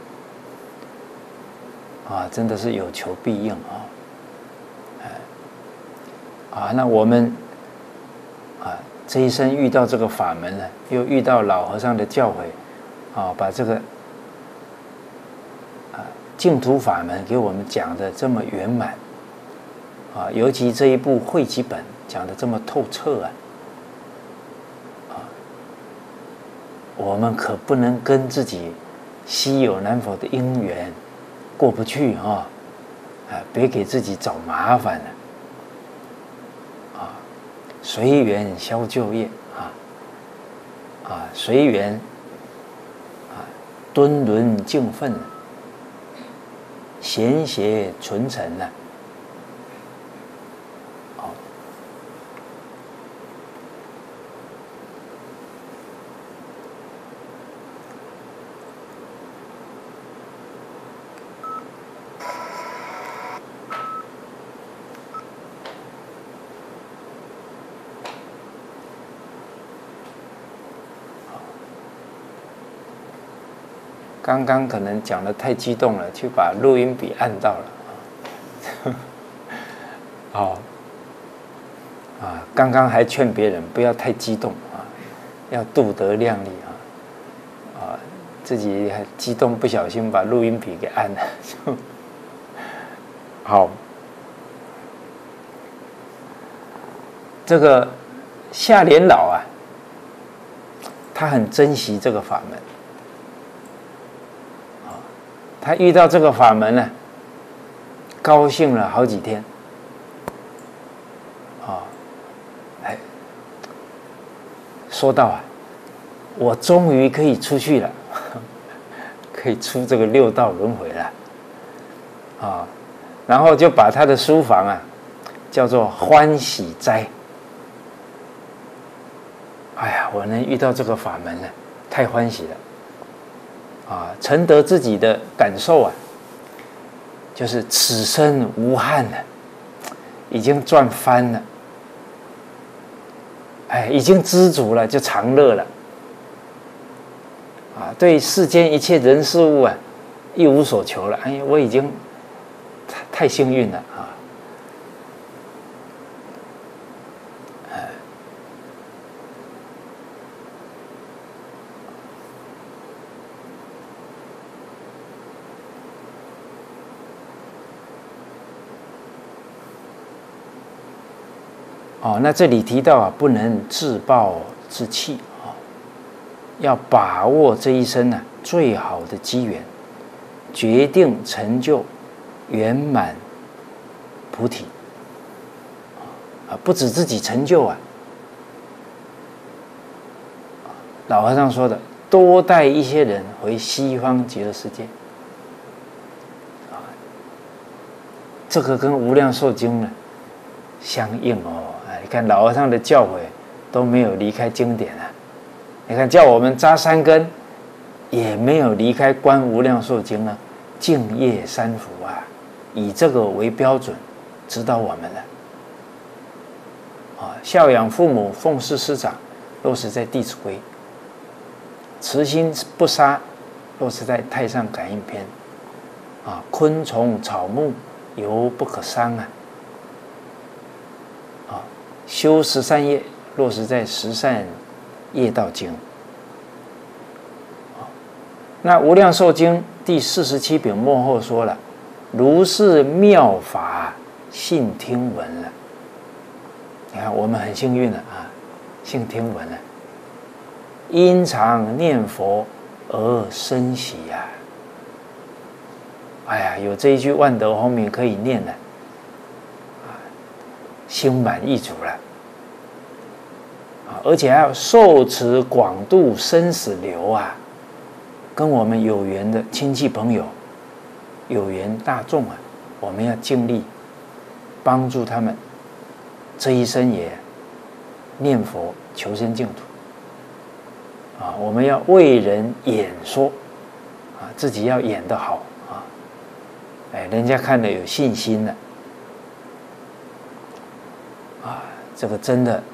啊，真的是有求必应啊，哎，啊，那我们啊， 这一生遇到这个法门呢，又遇到老和尚的教诲，啊，把这个啊净土法门给我们讲的这么圆满，啊，尤其这一部汇集本讲的这么透彻啊，啊，我们可不能跟自己稀有难否的因缘过不去啊，啊，别给自己找麻烦了。随缘消旧业啊，啊，随缘啊，敦伦敬奋，贤邪纯诚呢。好，刚刚可能讲得太激动了，去把录音笔按到了。好，啊，刚刚还劝别人不要太激动啊，要度得量力啊，啊，自己还激动，不小心把录音笔给按了。好，这个夏莲老啊，他很珍惜这个法门。他遇到这个法门呢，高兴了好几天，啊，哎，说到啊，我终于可以出去了，可以出这个六道轮回了，啊，然后就把他的书房啊叫做欢喜斋。哎呀，我能遇到这个法门呢，太欢喜了。啊，承得自己的感受啊，就是此生无憾了，已经赚翻了，哎，已经知足了，就常乐了。啊，对世间一切人事物啊，一无所求了。哎，我已经太太幸运了啊！哎，哦，那这里提到啊，不能自暴自弃啊，要把握这一生啊最好的机缘，决定成就圆满菩提啊，不止自己成就啊，老和尚说的，多带一些人回西方极乐世界啊，这个跟《无量寿经》呢相应哦。你看老和尚的教诲都没有离开经典啊，你看叫我们扎三根，也没有离开《观无量寿经》啊，净业三福啊，以这个为标准指导我们了。啊，孝养父母，奉事师长，落实在《弟子规》；慈心不杀，落实在《太上感应篇》。啊，昆虫草木犹不可伤啊。修十善业，落实在《十善业道经》。那《无量寿经》第四十七品末后说了：“如是妙法，信听闻了。”你看，我们很幸运了啊，信听闻了，因常念佛而生喜呀。哎呀，有这一句万德洪名可以念了。心满意足了，啊，而且还要受持广度生死流啊，跟我们有缘的亲戚朋友、有缘大众啊，我们要尽力帮助他们，这一生也念佛求生净土。啊，我们要为人演说，啊，自己要演得好啊，哎，人家看了有信心了。啊，这个真的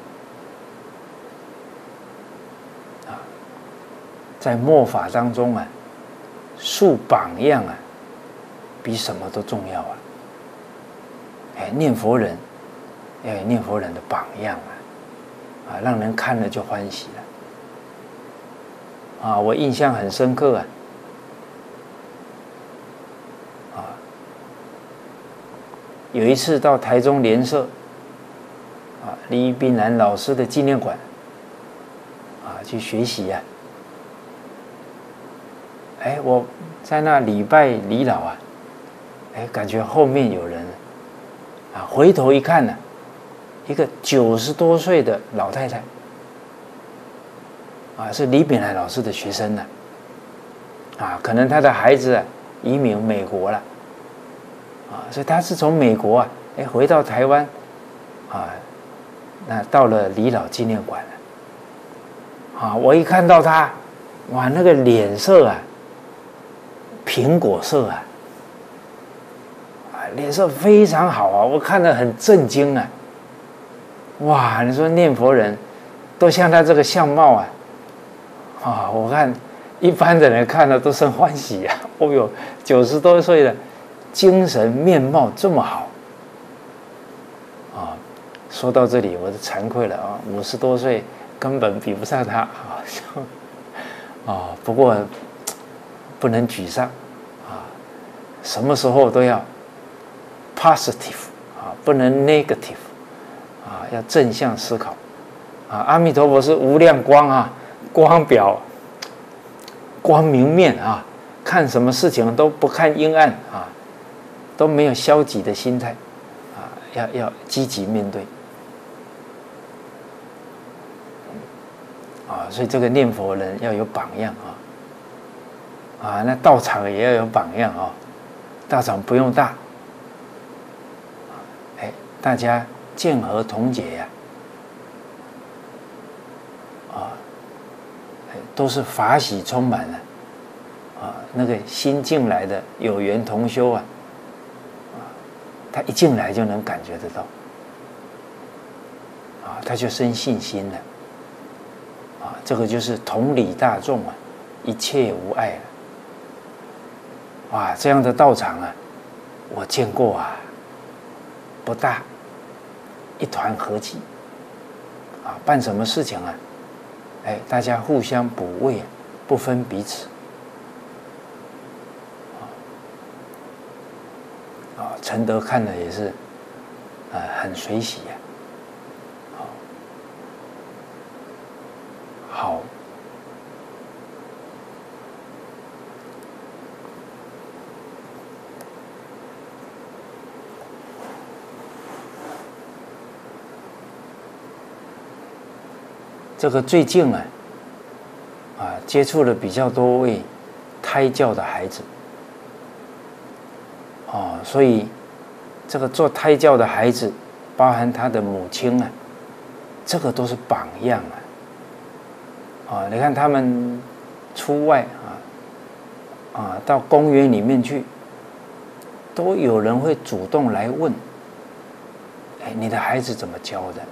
啊，在末法当中啊，树榜样啊，比什么都重要啊！哎，念佛人，哎，念佛人的榜样啊，啊， 啊，让人看了就欢喜了。啊，我印象很深刻啊。啊，有一次到台中联社，啊，李炳南老师的纪念馆，啊，去学习啊。哎，我在那礼拜李老啊，哎，感觉后面有人，啊，回头一看呢、啊，一个九十多岁的老太太，啊，是李炳南老师的学生呢、啊，啊，可能他的孩子啊移民美国了，啊，所以他是从美国啊，哎，回到台湾，啊，那到了李老纪念馆了，啊，我一看到他，哇，那个脸色啊。苹果色啊，啊，脸色非常好啊，我看得很震惊啊！哇，你说念佛人都像他这个相貌啊，啊，我看一般的人看了都生欢喜啊！哦哟，九十多岁了，精神面貌这么好啊！说到这里，我就惭愧了啊，五十多岁根本比不上他啊！啊，不过不能沮丧。什么时候都要 positive 啊，不能 negative 啊，要正向思考啊。阿弥陀佛是无量光啊，光表光明面啊，看什么事情都不看阴暗啊，都没有消极的心态啊，要要积极面对啊。所以这个念佛人要有榜样啊，啊，那道场也要有榜样啊。道场不用大，哎，大家见合同解呀、啊，啊，都是法喜充满了，啊，那个新进来的有缘同修啊，啊，他一进来就能感觉得到，啊，他就生信心了，啊，这个就是同理大众啊，一切无碍了。哇，这样的道场啊，我见过啊，不大，一团和气，啊，办什么事情啊，哎，大家互相补位，不分彼此，啊，陈德看了也是，呃，很随喜呀、啊，好。这个最近啊，啊，接触了比较多位胎教的孩子，哦，所以这个做胎教的孩子，包含他的母亲啊，这个都是榜样啊，啊，你看他们出外啊，啊，到公园里面去，都有人会主动来问，哎，你的孩子怎么教的？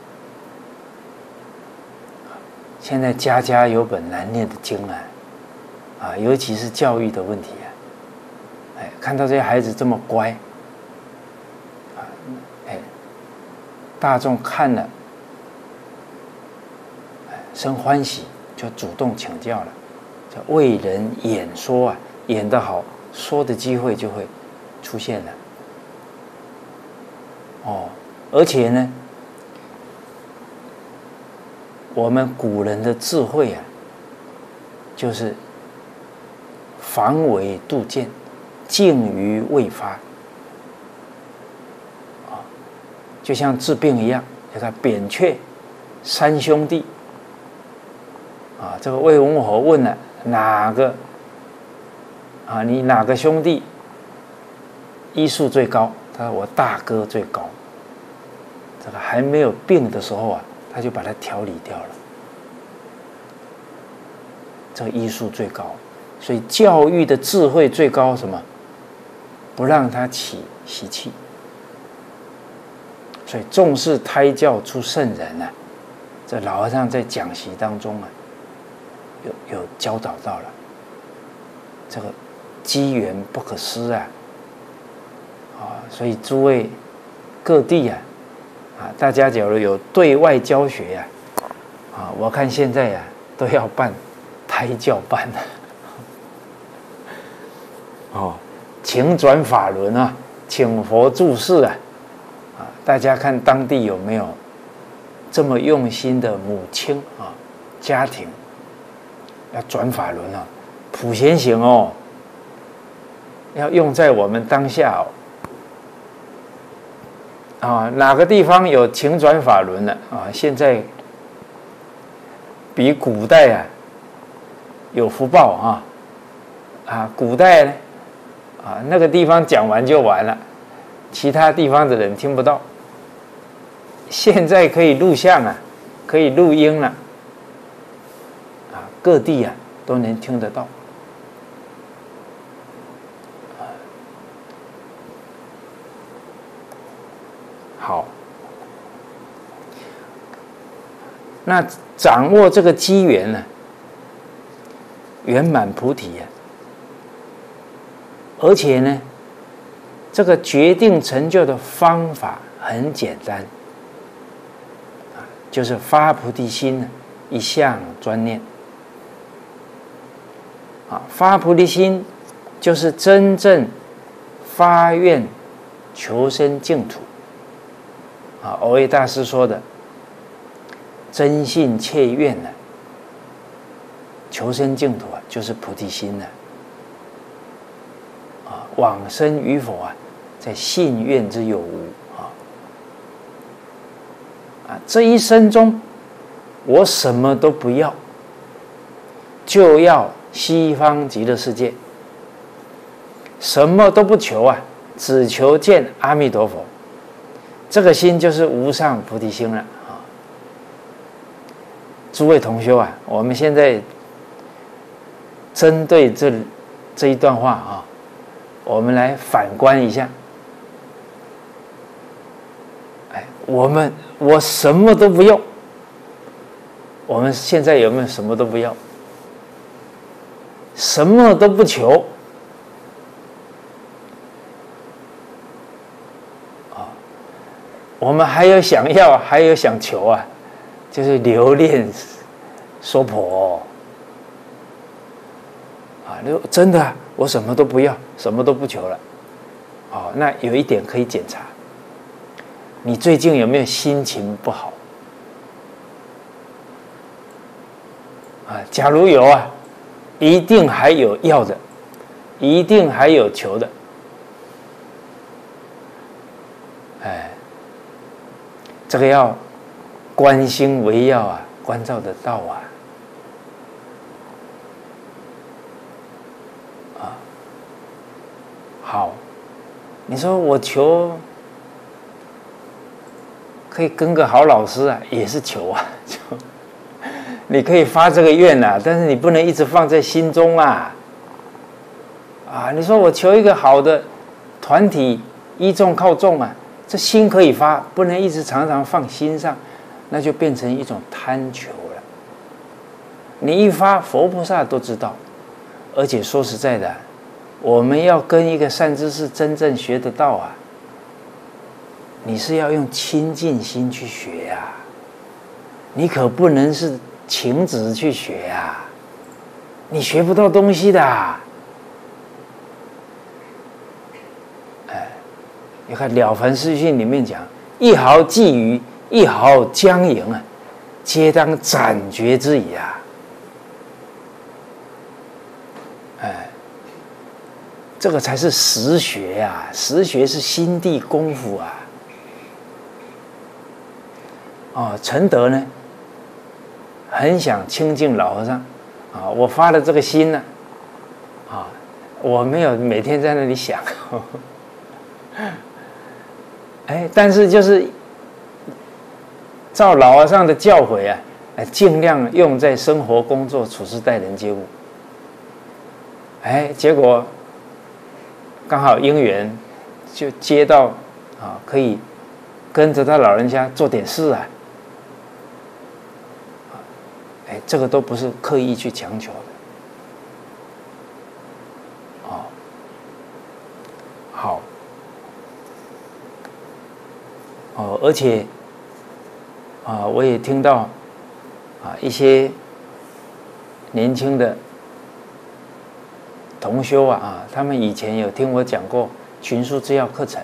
现在家家有本难念的经啊，啊，尤其是教育的问题啊，哎，看到这些孩子这么乖，啊，哎，大众看了，哎，生欢喜，就主动请教了，叫为人演说啊，演得好，说的机会就会出现了，哦，而且呢。我们古人的智慧啊，就是防微杜渐，静于未发。啊，就像治病一样，你看扁鹊三兄弟，啊，这个魏文侯问了哪个啊，你哪个兄弟医术最高？他说我大哥最高。这个还没有病的时候啊。他就把它调理掉了，这个医术最高，所以教育的智慧最高什么？不让他起习气，所以重视胎教出圣人啊。这老和尚在讲习当中啊，有有教导到了，这个机缘不可失啊，啊，所以诸位各地啊。啊，大家假如有对外教学呀、啊， 啊，我看现在呀、啊、都要办胎教班了。哦，请转法轮啊，请佛注释啊，啊，大家看当地有没有这么用心的母亲啊，家庭要转法轮啊，普贤行哦，要用在我们当下哦。啊，哪个地方有请转法轮了啊？现在比古代啊有福报啊！啊，古代呢啊那个地方讲完就完了，其他地方的人听不到。现在可以录像啊，可以录音了，啊，各地啊都能听得到。好，那掌握这个机缘呢，圆满菩提呀、啊，而且呢，这个决定成就的方法很简单，啊，就是发菩提心呢，一向专念，啊，发菩提心就是真正发愿求生净土。啊，蕅益大师说的“真信切愿”呢，求生净土啊，就是菩提心呢。啊，往生与否啊，在信愿之有无啊。啊，这一生中，我什么都不要，就要西方极乐世界，什么都不求啊，只求见阿弥陀佛。这个心就是无上菩提心了啊！诸位同修啊，我们现在针对这这一段话啊，我们来反观一下。哎，我们我什么都不要，我们现在有没有什么都不要？什么都不求？我们还有想要，还有想求啊，就是留恋娑婆啊！真的啊，我什么都不要，什么都不求了。哦，那有一点可以检查，你最近有没有心情不好？啊，假如有啊，一定还有要的，一定还有求的。哎。这个要观心为要啊，关照得到啊，啊，好，你说我求可以跟个好老师啊，也是求啊，就你可以发这个愿啊，但是你不能一直放在心中啊，啊，你说我求一个好的团体，依众靠众啊。这心可以发，不能一直常常放心上，那就变成一种贪求了。你一发，佛菩萨都知道，而且说实在的，我们要跟一个善知识真正学得到啊，你是要用清净心去学啊，你可不能是情执去学啊，你学不到东西的啊。你看《了凡四训》里面讲，一毫觊觎，一毫将盈啊，皆当斩绝之矣啊！哎，这个才是实学啊！实学是心地功夫啊！哦，承德呢，很想亲近老和尚啊，我发了这个心呢，啊，我没有每天在那里想。哎，但是就是照老和尚的教诲啊，尽量用在生活、工作、处事、待人接物。哎，结果刚好因缘就接到啊，可以跟着他老人家做点事啊。哎，这个都不是刻意去强求的。哦，好。哦，而且啊，我也听到啊，一些年轻的同修啊啊，他们以前有听我讲过群书治要课程，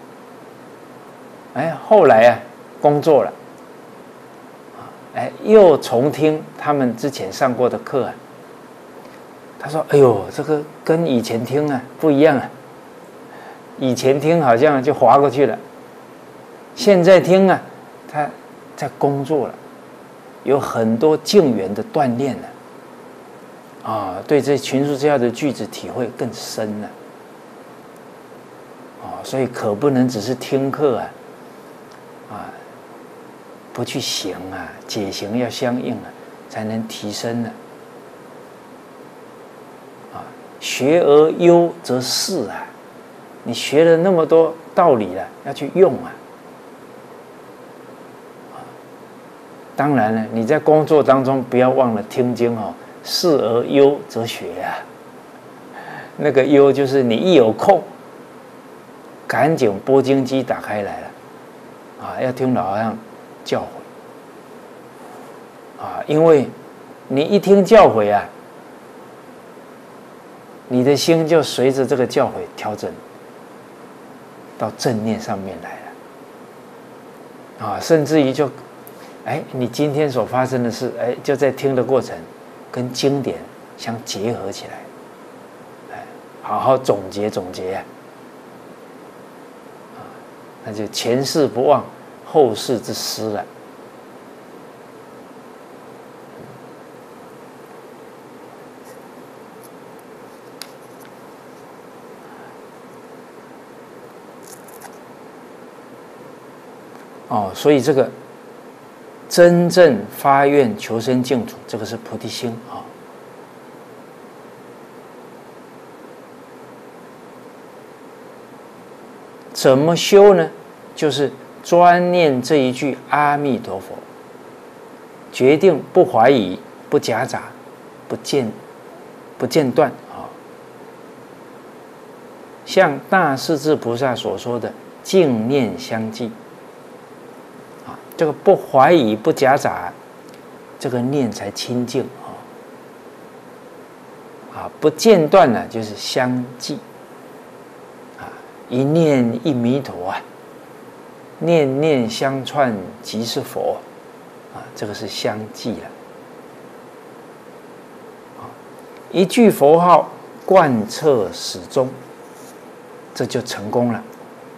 哎，后来啊工作了，哎，又重听他们之前上过的课啊。他说：“哎呦，这个跟以前听啊不一样啊，以前听好像就划过去了，现在听啊，他在工作了，有很多境缘的锻炼了，啊，对这群书治要的句子体会更深了，啊，所以可不能只是听课啊，啊，不去行啊，解行要相应啊，才能提升呢。啊，学而优则仕啊，你学了那么多道理了，要去用啊。”当然了，你在工作当中不要忘了听经哦。事而优则学啊，那个优就是你一有空，赶紧播经机打开来了，啊，要听老和尚教诲啊，因为你一听教诲啊，你的心就随着这个教诲调整到正念上面来了，啊，甚至于就。哎，你今天所发生的事，哎，就在听的过程，跟经典相结合起来，哎，好好总结总结啊，啊，那就前世不忘，后世之师了。哦，所以这个。真正发愿求生净土，这个是菩提心啊。怎么修呢？就是专念这一句阿弥陀佛，决定不怀疑、不夹杂、不间不间断啊。像大势至菩萨所说的“净念相继”。这个不怀疑不夹杂，这个念才清净啊！啊，不间断呢，就是相继啊，一念一弥陀啊，念念相串即是佛啊，这个是相继了啊，一句佛号贯彻始终，这就成功了。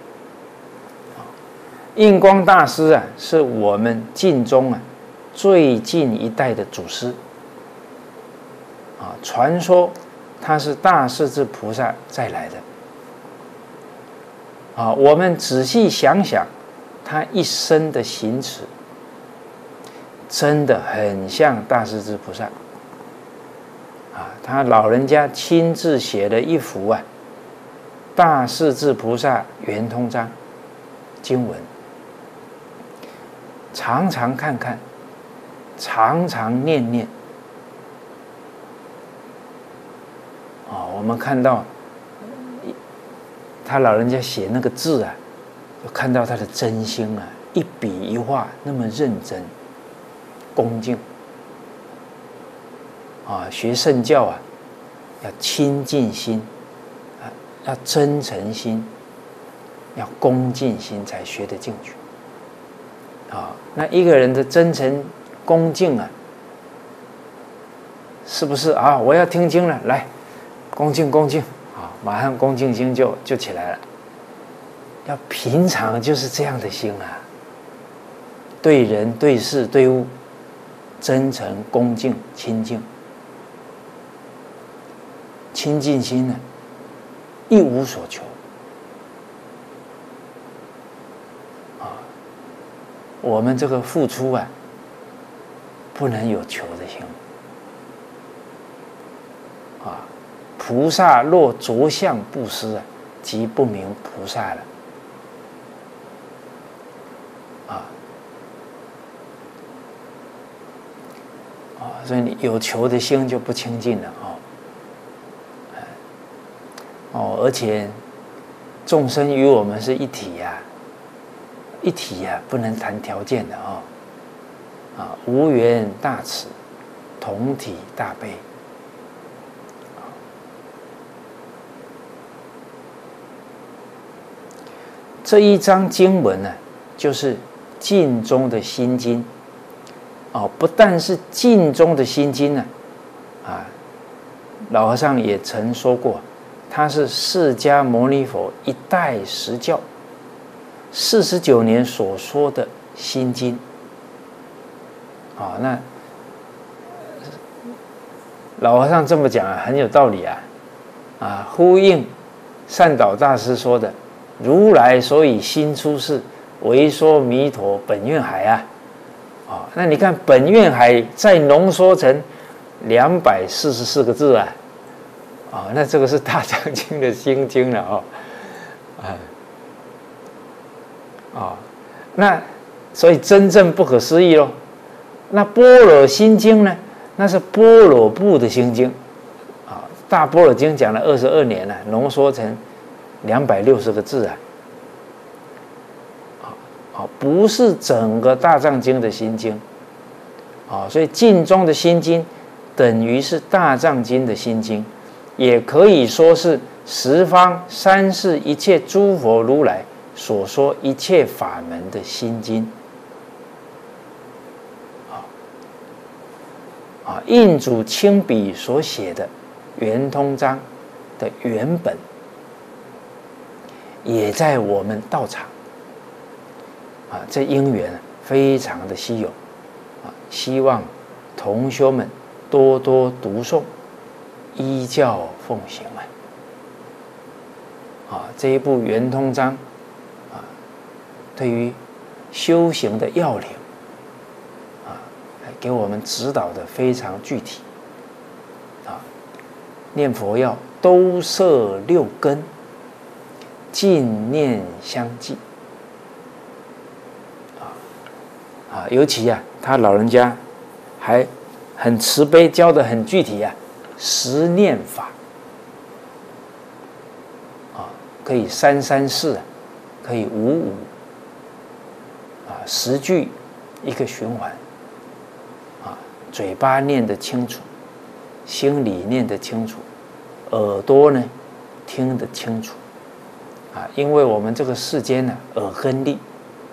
印光大师啊，是我们晋中啊最近一代的祖师啊，传说他是大势至菩萨再来的啊。我们仔细想想，他一生的行持，真的很像大势至菩萨啊。他老人家亲自写了一幅啊《大势至菩萨圆通章》经文。常常看看，常常念念。哦，我们看到他老人家写那个字啊，就看到他的真心啊，一笔一画那么认真、恭敬。啊，学圣教啊，要清净心，啊，要真诚心，要恭敬心，才学得进去。啊，那一个人的真诚恭敬啊，是不是啊？我要听经了，来，恭敬恭敬啊，马上恭敬心就就起来了。要平常就是这样的心啊，对人对事对物，真诚恭敬清净，清净心呢，一无所求。我们这个付出啊，不能有求的心啊！菩萨若着相布施啊，即不名菩萨了啊！啊，所以你有求的心就不清净了哦。哦，而且众生与我们是一体呀、啊。一体呀、啊，不能谈条件的啊、哦！ 啊，无缘大慈，同体大悲。这一章经文呢，就是净宗的心经。哦，不但是净宗的心经呢，啊，老和尚也曾说过，它是释迦牟尼佛一代实教四十九年所说的心经。啊，那老和尚这么讲啊，很有道理啊，啊，呼应善导大师说的：“如来所以心出世，为说弥陀本愿海啊。”哦，那你看本愿海再浓缩成两百四十四个字啊，啊、哦，那这个是大藏经的心经了哦，啊，哦，那所以真正不可思议咯。那般若心经呢？那是般若部的心经，啊、哦，大般若经讲了二十二年了、啊，浓缩成两百六十个字啊。啊，不是整个大藏经的心经，啊，所以净宗的心经等于是大藏经的心经，也可以说是十方三世一切诸佛如来所说一切法门的心经。啊，啊，印主亲笔所写的圆通章的原本，也在我们道场。啊，这因缘非常的稀有，啊，希望同修们多多读诵，依教奉行啊。啊，这一部圆通章，啊，对于修行的要领，啊，给我们指导的非常具体。啊，念佛要兜摄六根，净念相继。啊，尤其啊，他老人家还很慈悲，教的很具体啊，十念法啊，可以三三四，可以五五啊，十句一个循环啊，嘴巴念得清楚，心里念得清楚，耳朵呢听得清楚啊，因为我们这个世间呢，耳根利。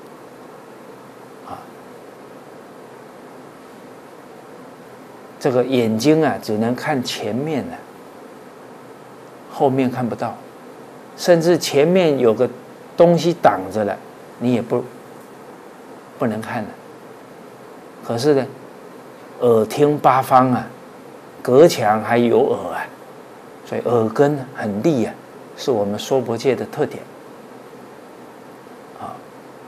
这个眼睛啊，只能看前面的、啊，后面看不到，甚至前面有个东西挡着了，你也不不能看了。可是呢，耳听八方啊，隔墙还有耳啊，所以耳根很利啊，是我们娑婆界的特点。啊，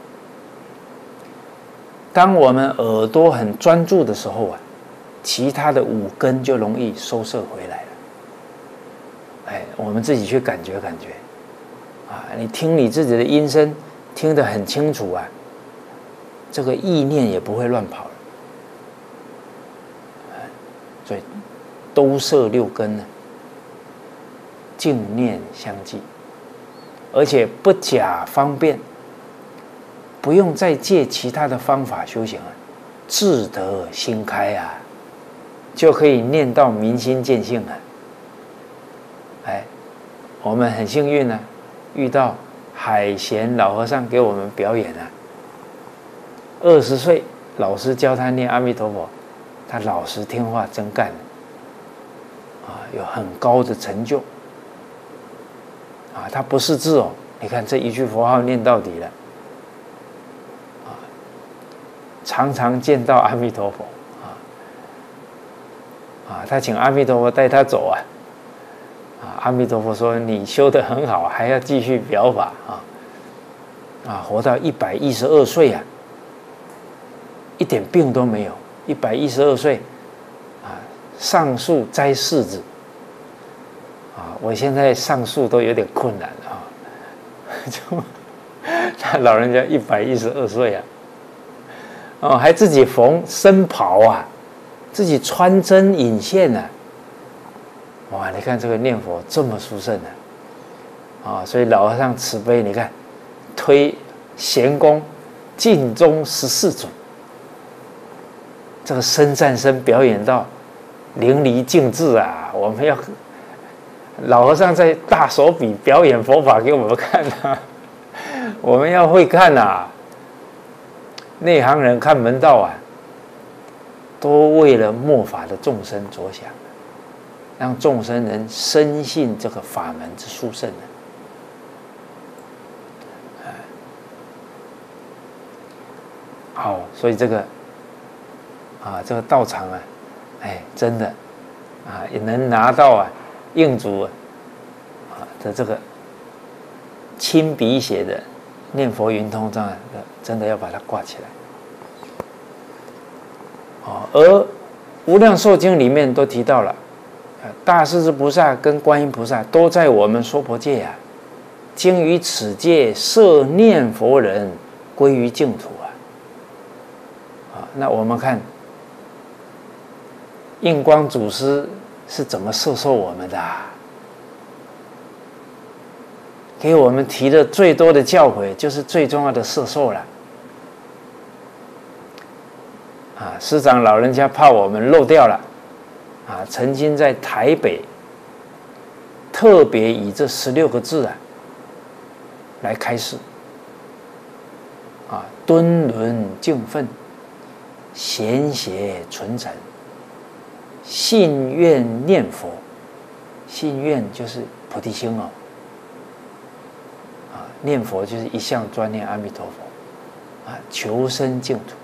当我们耳朵很专注的时候啊。其他的五根就容易收摄回来了。哎，我们自己去感觉感觉，啊，你听你自己的音声，听得很清楚啊，这个意念也不会乱跑了。所以，兜摄六根呢，净念相继，而且不假方便，不用再借其他的方法修行了，自得心开啊。就可以念到明心见性了。哎，我们很幸运呢、啊，遇到海贤老和尚给我们表演啊。二十岁，老师教他念阿弥陀佛，他老实听话，真干了，啊，有很高的成就。啊，他不识字哦，你看这一句佛号念到底了，啊，常常见到阿弥陀佛。啊，他请阿弥陀佛带他走啊！啊，阿弥陀佛说：“你修得很好，还要继续表法啊！”啊，活到一百一十二岁啊，一点病都没有。一百一十二岁，啊，上树摘柿子。啊，我现在上树都有点困难啊！就他老人家一百一十二岁啊，哦，还自己缝僧袍啊！自己穿针引线呢、啊，哇！你看这个念佛这么殊胜呢、啊，啊，所以老和尚慈悲，你看推贤公尽忠十四准， 这个身战身表演到淋漓尽致啊！我们要老和尚在大手笔表演佛法给我们看啊，我们要会看啊。内行人看门道啊，都为了末法的众生着想，让众生能深信这个法门之殊胜的。好，所以这个啊，这个道场啊，哎，真的啊，也能拿到啊印祖啊的这个亲笔写的念佛圆通章啊，真的要把它挂起来。哦，而无量寿经里面都提到了，大势至菩萨跟观音菩萨都在我们娑婆界啊，经于此界摄念佛人归于净土啊。啊，那我们看印光祖师是怎么摄受我们的啊？给我们提的最多的教诲，就是最重要的摄受了。啊，师长老人家怕我们漏掉了，啊，曾经在台北特别以这十六个字啊来开示。啊，敦伦敬奋，贤邪纯诚，信愿念佛。信愿就是菩提心哦。啊，念佛就是一向专念阿弥陀佛。啊，求生净土。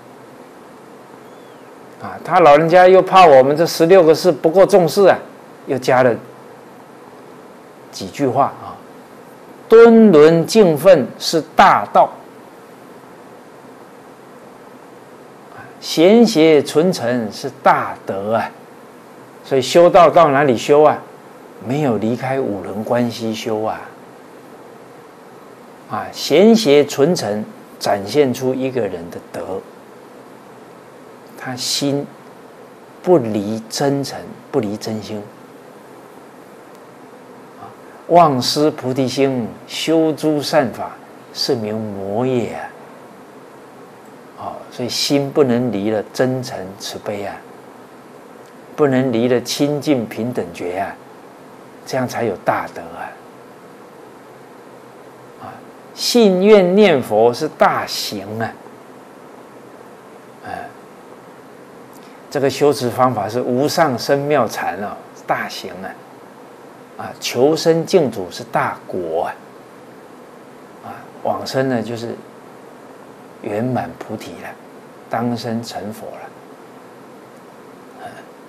啊，他老人家又怕我们这十六个字不够重视啊，又加了几句话啊。敦伦敬奋是大道，贤邪纯诚是大德啊。所以修道到哪里修啊？没有离开五伦关系修啊。啊，贤邪纯诚展现出一个人的德。他心不离真诚，不离真心，忘失菩提心，修诸善法，是名魔业啊！哦，所以心不能离了真诚慈悲啊，不能离了清净平等觉啊，这样才有大德啊！啊，信愿念佛是大行啊！这个修持方法是无上深妙禅啊，大行啊，啊，求生净土是大果啊，啊，往生呢就是圆满菩提了，当生成佛了。啊、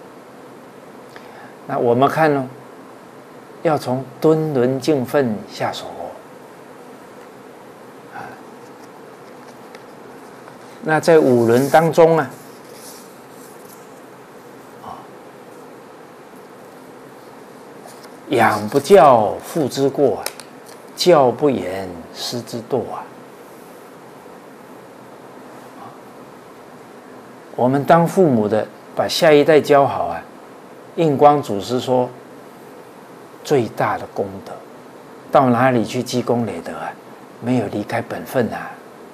那我们看呢，要从敦伦敬奋下手哦。啊，那在五伦当中啊。养不教，父之过；教不严，师之惰啊！我们当父母的，把下一代教好啊！印光祖师说，最大的功德，到哪里去积功累德啊？没有离开本分啊！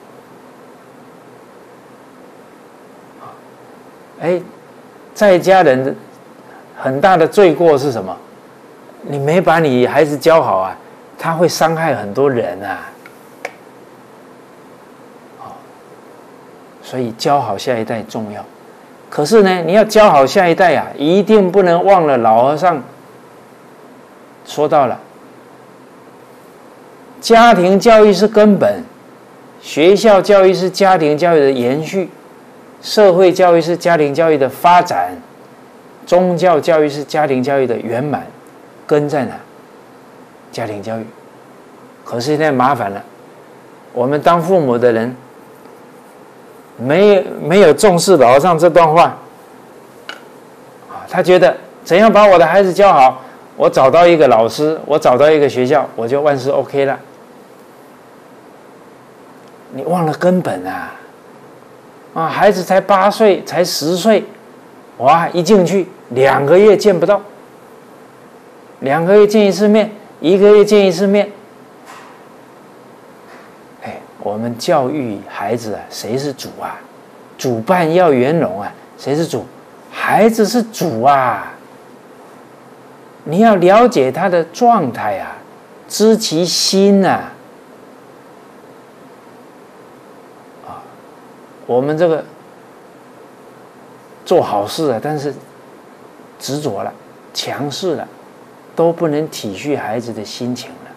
哎，在家人的很大的罪过是什么？你没把你孩子教好啊，他会伤害很多人啊。所以教好下一代重要。可是呢，你要教好下一代啊，一定不能忘了老和尚说到了，家庭教育是根本，学校教育是家庭教育的延续，社会教育是家庭教育的发展，宗教教育是家庭教育的圆满。根在哪？家庭教育。可是现在麻烦了，我们当父母的人没没有重视老和尚这段话啊，他觉得怎样把我的孩子教好，我找到一个老师，我找到一个学校，我就万事 OK 了。你忘了根本啊！啊，孩子才八岁，才十岁，哇，一进去两个月见不到。两个月见一次面，一个月见一次面。哎，我们教育孩子啊，谁是主啊？主办要圆融啊， 谁是主？孩子是主啊！你要了解他的状态啊，知其心啊。啊，我们这个做好事啊，但是执着了、强势了，都不能体恤孩子的心情了。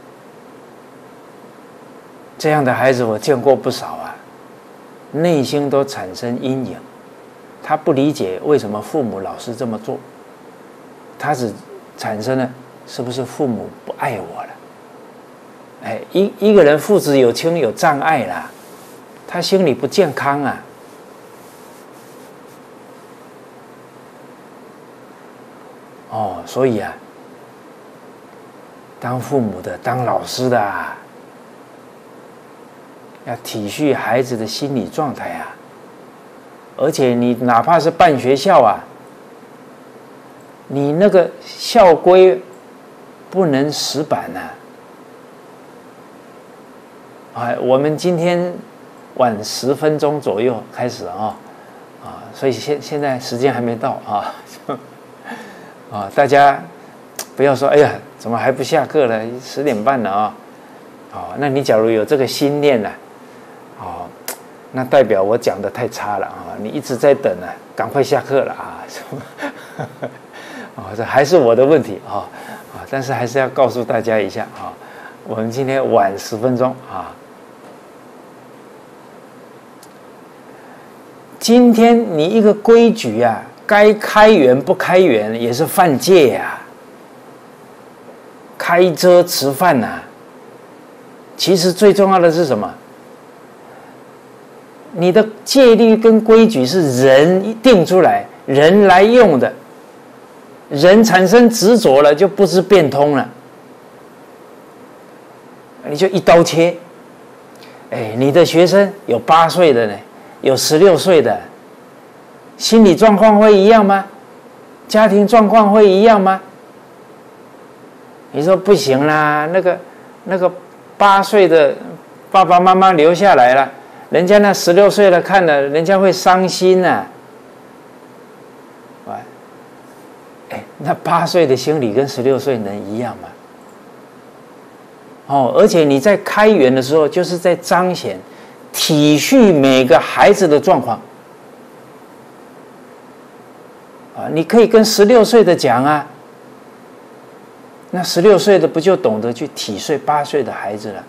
这样的孩子我见过不少啊，内心都产生阴影。他不理解为什么父母老是这么做，他只产生了是不是父母不爱我了？哎，一一个人父子有亲有障碍啦，他心理不健康啊。哦，所以啊，当父母的、当老师的啊，要体恤孩子的心理状态啊。而且你哪怕是办学校啊，你那个校规不能死板呐、啊。啊，我们今天晚十分钟左右开始啊，啊，所以现现在时间还没到啊，啊，大家不要说，哎呀，怎么还不下课了？十点半了啊，哦，那你假如有这个心念呢、啊，哦。那代表我讲的太差了啊！你一直在等啊，赶快下课了啊！啊，这还是我的问题啊啊！但是还是要告诉大家一下啊，我们今天晚十分钟啊。今天你一个规矩啊，该开源不开源也是犯戒呀、啊，开车吃饭呐、啊。其实最重要的是什么？你的戒律跟规矩是人定出来，人来用的，人产生执着了，就不知变通了，你就一刀切。哎，你的学生有八岁的呢，有十六岁的，心理状况会一样吗？家庭状况会一样吗？你说不行啦，那个那个八岁的爸爸妈妈留下来了。人家那十六岁了看了，人家会伤心呐、啊。哎，那八岁的心理跟十六岁能一样吗？哦，而且你在开源的时候，就是在彰显体恤每个孩子的状况。啊，你可以跟十六岁的讲啊，那十六岁的不就懂得去体恤八岁的孩子了？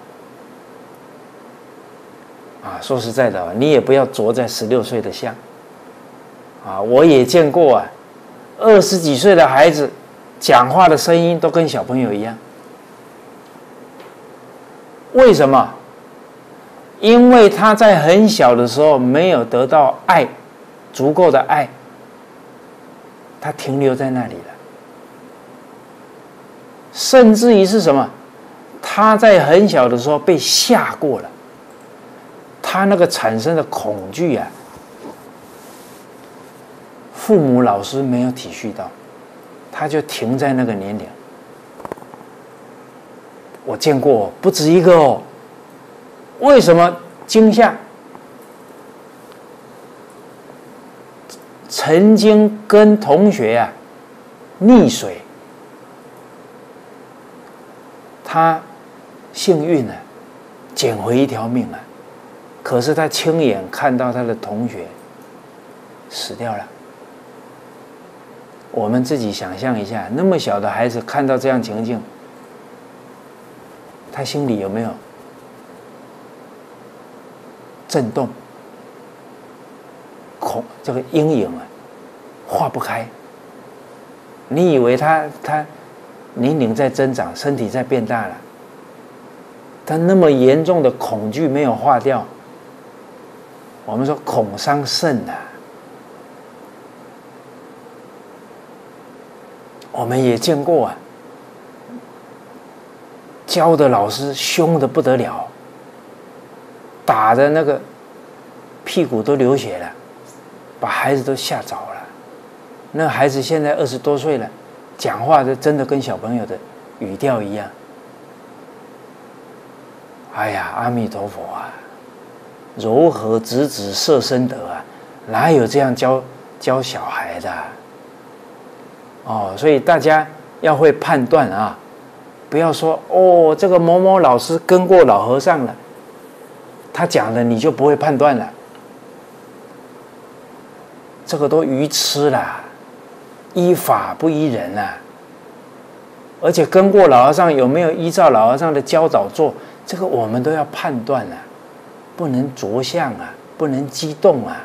啊，说实在的，你也不要着在十六岁的相。啊，我也见过啊，二十几岁的孩子讲话的声音都跟小朋友一样。为什么？因为他在很小的时候没有得到爱，足够的爱，他停留在那里了。甚至于是什么？他在很小的时候被吓过了。他那个产生的恐惧啊，父母老师没有体恤到，他就停在那个年龄。我见过不止一个哦。为什么惊吓？曾经跟同学啊溺水，他幸运啊，捡回一条命啊。可是他亲眼看到他的同学死掉了。我们自己想象一下，那么小的孩子看到这样情境，他心里有没有震动？恐这个阴影啊，化不开。你以为他他年龄在增长，身体在变大了，他那么严重的恐惧没有化掉。我们说恐伤肾啊，我们也见过啊，教的老师凶得不得了，打的那个屁股都流血了，把孩子都吓着了。那孩子现在二十多岁了，讲话就真的跟小朋友的语调一样。哎呀，阿弥陀佛啊！柔和直指摄身得啊，哪有这样教教小孩的。哦，所以大家要会判断啊，不要说哦，这个某某老师跟过老和尚了，他讲的你就不会判断了，这个都愚痴啦，依法不依人啊。而且跟过老和尚有没有依照老和尚的教导做，这个我们都要判断啊，不能着相啊，不能激动啊，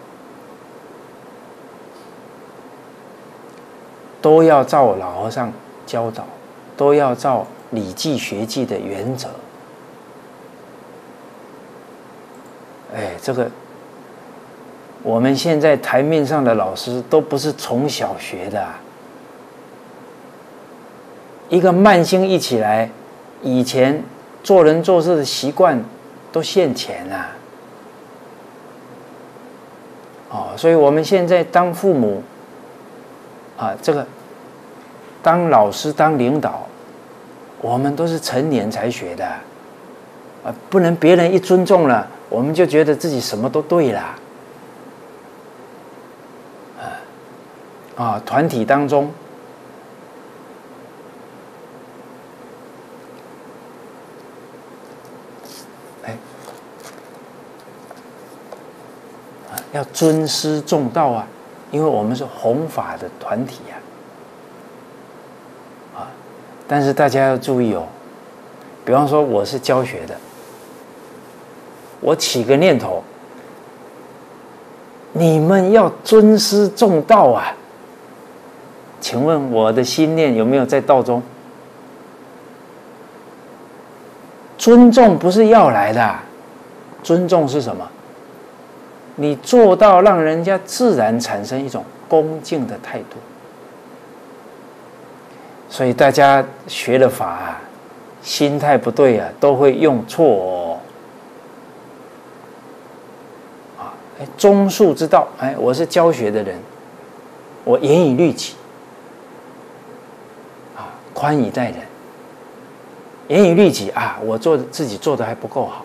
都要照老和尚教导，都要照礼记学记的原则。哎，这个我们现在台面上的老师都不是从小学的啊。一个慢性一起来，以前做人做事的习惯都现前啊。哦，所以我们现在当父母啊，这个当老师当领导，我们都是成年才学的啊，不能别人一尊重了，我们就觉得自己什么都对啦。啊啊，团体当中。要尊师重道啊，因为我们是弘法的团体啊，啊！但是大家要注意哦，比方说我是教学的，我起个念头，你们要尊师重道啊，请问我的心念有没有在道中？尊重不是要来的，尊重是什么？你做到让人家自然产生一种恭敬的态度。所以大家学了法啊，心态不对啊，都会用错哦。啊，哎，中恕之道，哎，我是教学的人，我严以律己，啊，宽以待人。严以律己啊，我做自己做的还不够好。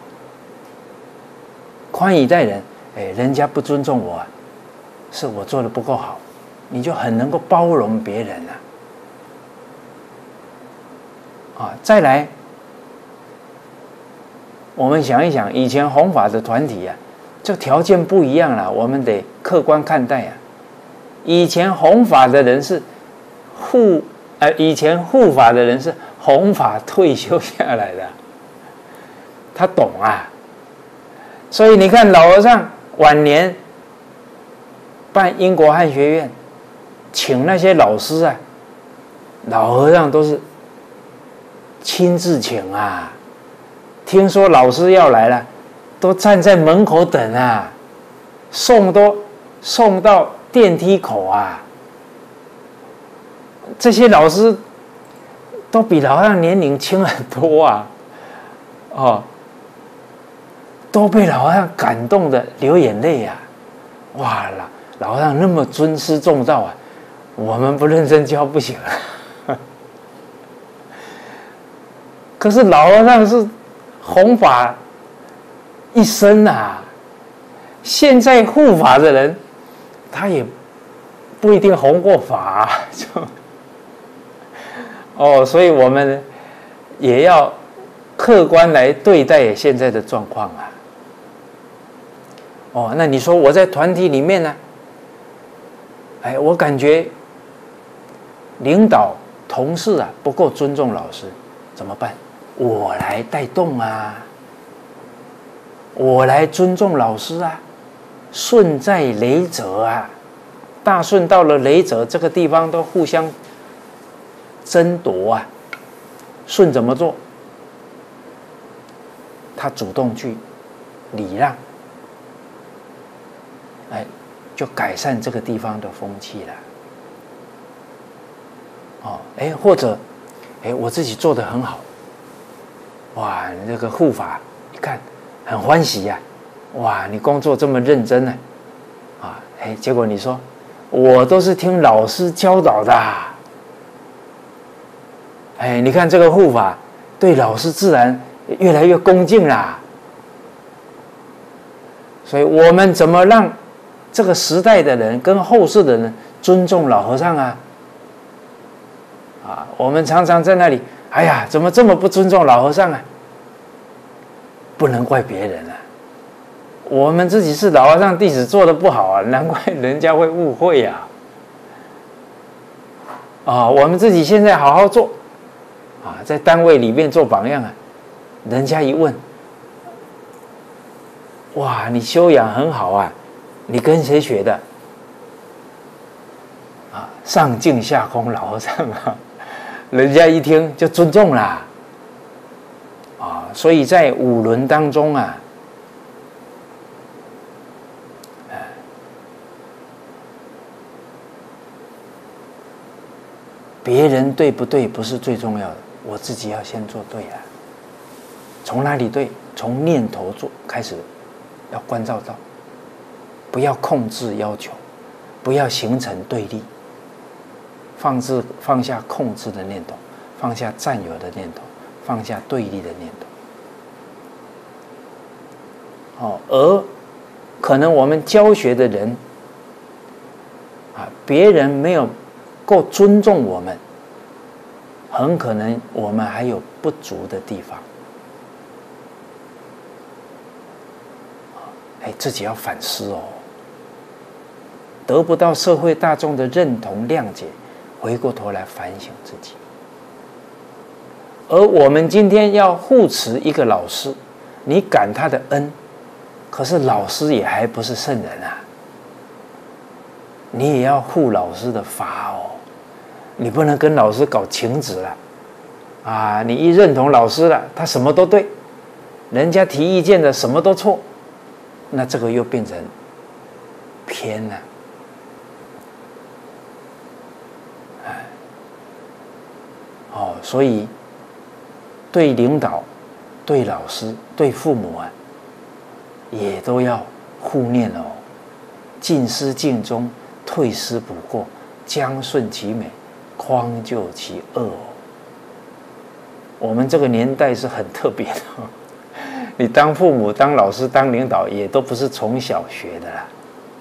宽以待人。哎，人家不尊重我啊，是我做的不够好，你就很能够包容别人啊。啊，再来，我们想一想，以前弘法的团体啊，这条件不一样了，我们得客观看待啊。以前弘法的人是护，呃，以前护法的人是弘法退休下来的，他懂啊。所以你看老和尚。晚年办英国汉学院，请那些老师啊，老和尚都是亲自请啊。听说老师要来了，都站在门口等啊，送都送到电梯口啊。这些老师都比老和尚年龄轻很多啊，哦。都被老和尚感动的流眼泪啊！哇，老老和尚那么尊师重道啊，我们不认真教不行啊。可是老和尚是弘法一生啊，现在护法的人，他也不一定弘过法啊，就哦，所以我们也要客观来对待现在的状况啊。哦，那你说我在团体里面呢？哎，我感觉领导同事啊不够尊重老师，怎么办？我来带动啊，我来尊重老师啊，顺在雷泽啊，大顺到了雷泽这个地方都互相争夺啊，顺怎么做？他主动去礼让。哎，就改善这个地方的风气了。哦，哎，或者，哎，我自己做得很好，哇，你这个护法一看很欢喜呀、啊，哇，你工作这么认真呢、啊，啊，哎，结果你说我都是听老师教导的、啊，哎，你看这个护法对老师自然越来越恭敬啦。所以我们怎么让这个时代的人跟后世的人尊重老和尚啊。啊，我们常常在那里，哎呀，怎么这么不尊重老和尚啊？不能怪别人啊，我们自己是老和尚弟子做的不好啊，难怪人家会误会呀。啊，我们自己现在好好做，啊，在单位里面做榜样啊，人家一问，哇，你修养很好啊，你跟谁学的？啊，上净下空老和尚啊，人家一听就尊重啦。啊，所以在五伦当中啊，别人对不对不是最重要的，我自己要先做对啊。从哪里对？从念头做开始，要关照到，不要控制要求，不要形成对立，放置放下控制的念头，放下占有的念头，放下对立的念头。哦，而可能我们教学的人啊，别人没有够尊重我们，很可能我们还有不足的地方。哎，自己要反思哦。得不到社会大众的认同谅解，回过头来反省自己。而我们今天要护持一个老师，你感他的恩，可是老师也还不是圣人啊，你也要护老师的法哦。你不能跟老师搞情执了啊！你一认同老师了，他什么都对，人家提意见的什么都错，那这个又变成偏了。哎，哦，所以对领导、对老师、对父母啊，也都要护念哦。进师尽忠，退师不过，将顺其美，匡救其恶哦。我们这个年代是很特别的哦，你当父母、当老师、当领导，也都不是从小学的啦。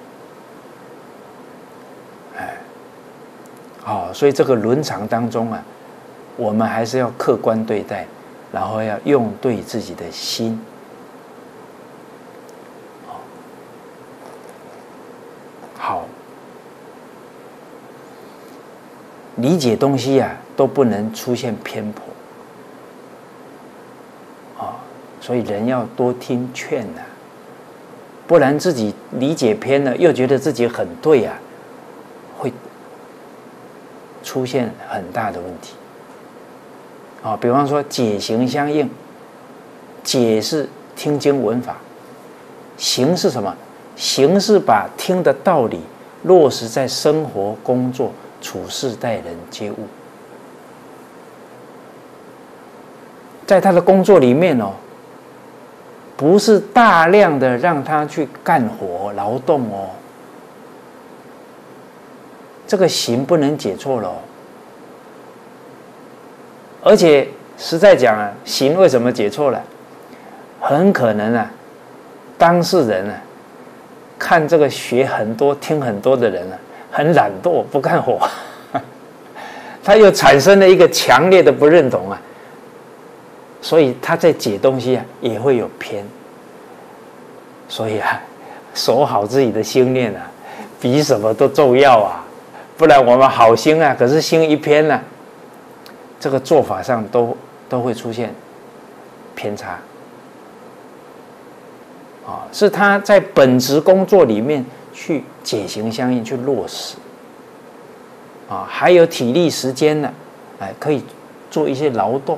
哎，好，所以这个伦常当中啊，我们还是要客观对待，然后要用对自己的心。好，理解东西啊，都不能出现偏颇。所以人要多听劝呐、啊，不然自己理解偏了，又觉得自己很对啊，会出现很大的问题。啊、哦，比方说解行相应，解是听经闻法，行是什么？行是把听的道理落实在生活、工作、处事、待人接物，在他的工作里面哦。不是大量的让他去干活劳动哦，这个行不能解错了哦。而且实在讲啊，行为什么解错了？很可能啊，当事人啊，看这个学很多、听很多的人啊，很懒惰，不干活，他又产生了一个强烈的不认同啊。所以他在解东西啊，也会有偏。所以啊，守好自己的心念啊，比什么都重要啊！不然我们好心啊，可是心一偏啊，这个做法上都都会出现偏差。啊，是他在本职工作里面去解行相应，去落实。啊，还有体力时间呢，哎，可以做一些劳动。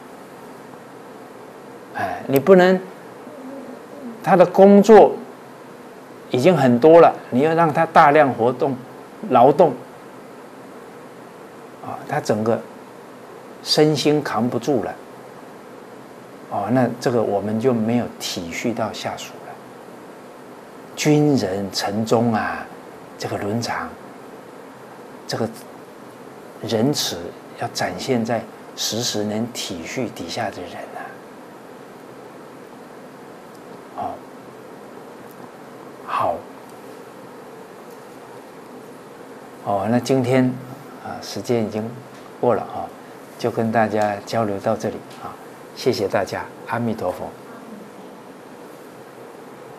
哎，你不能他的工作已经很多了，你要让他大量活动、劳动，啊，他整个身心扛不住了，哦，那这个我们就没有体恤到下属了。军人臣忠啊，这个伦常，这个仁慈要展现在时时能体恤底下的人啊。好， 哦，那今天啊，时间已经过了啊，就跟大家交流到这里啊，谢谢大家，阿弥陀佛。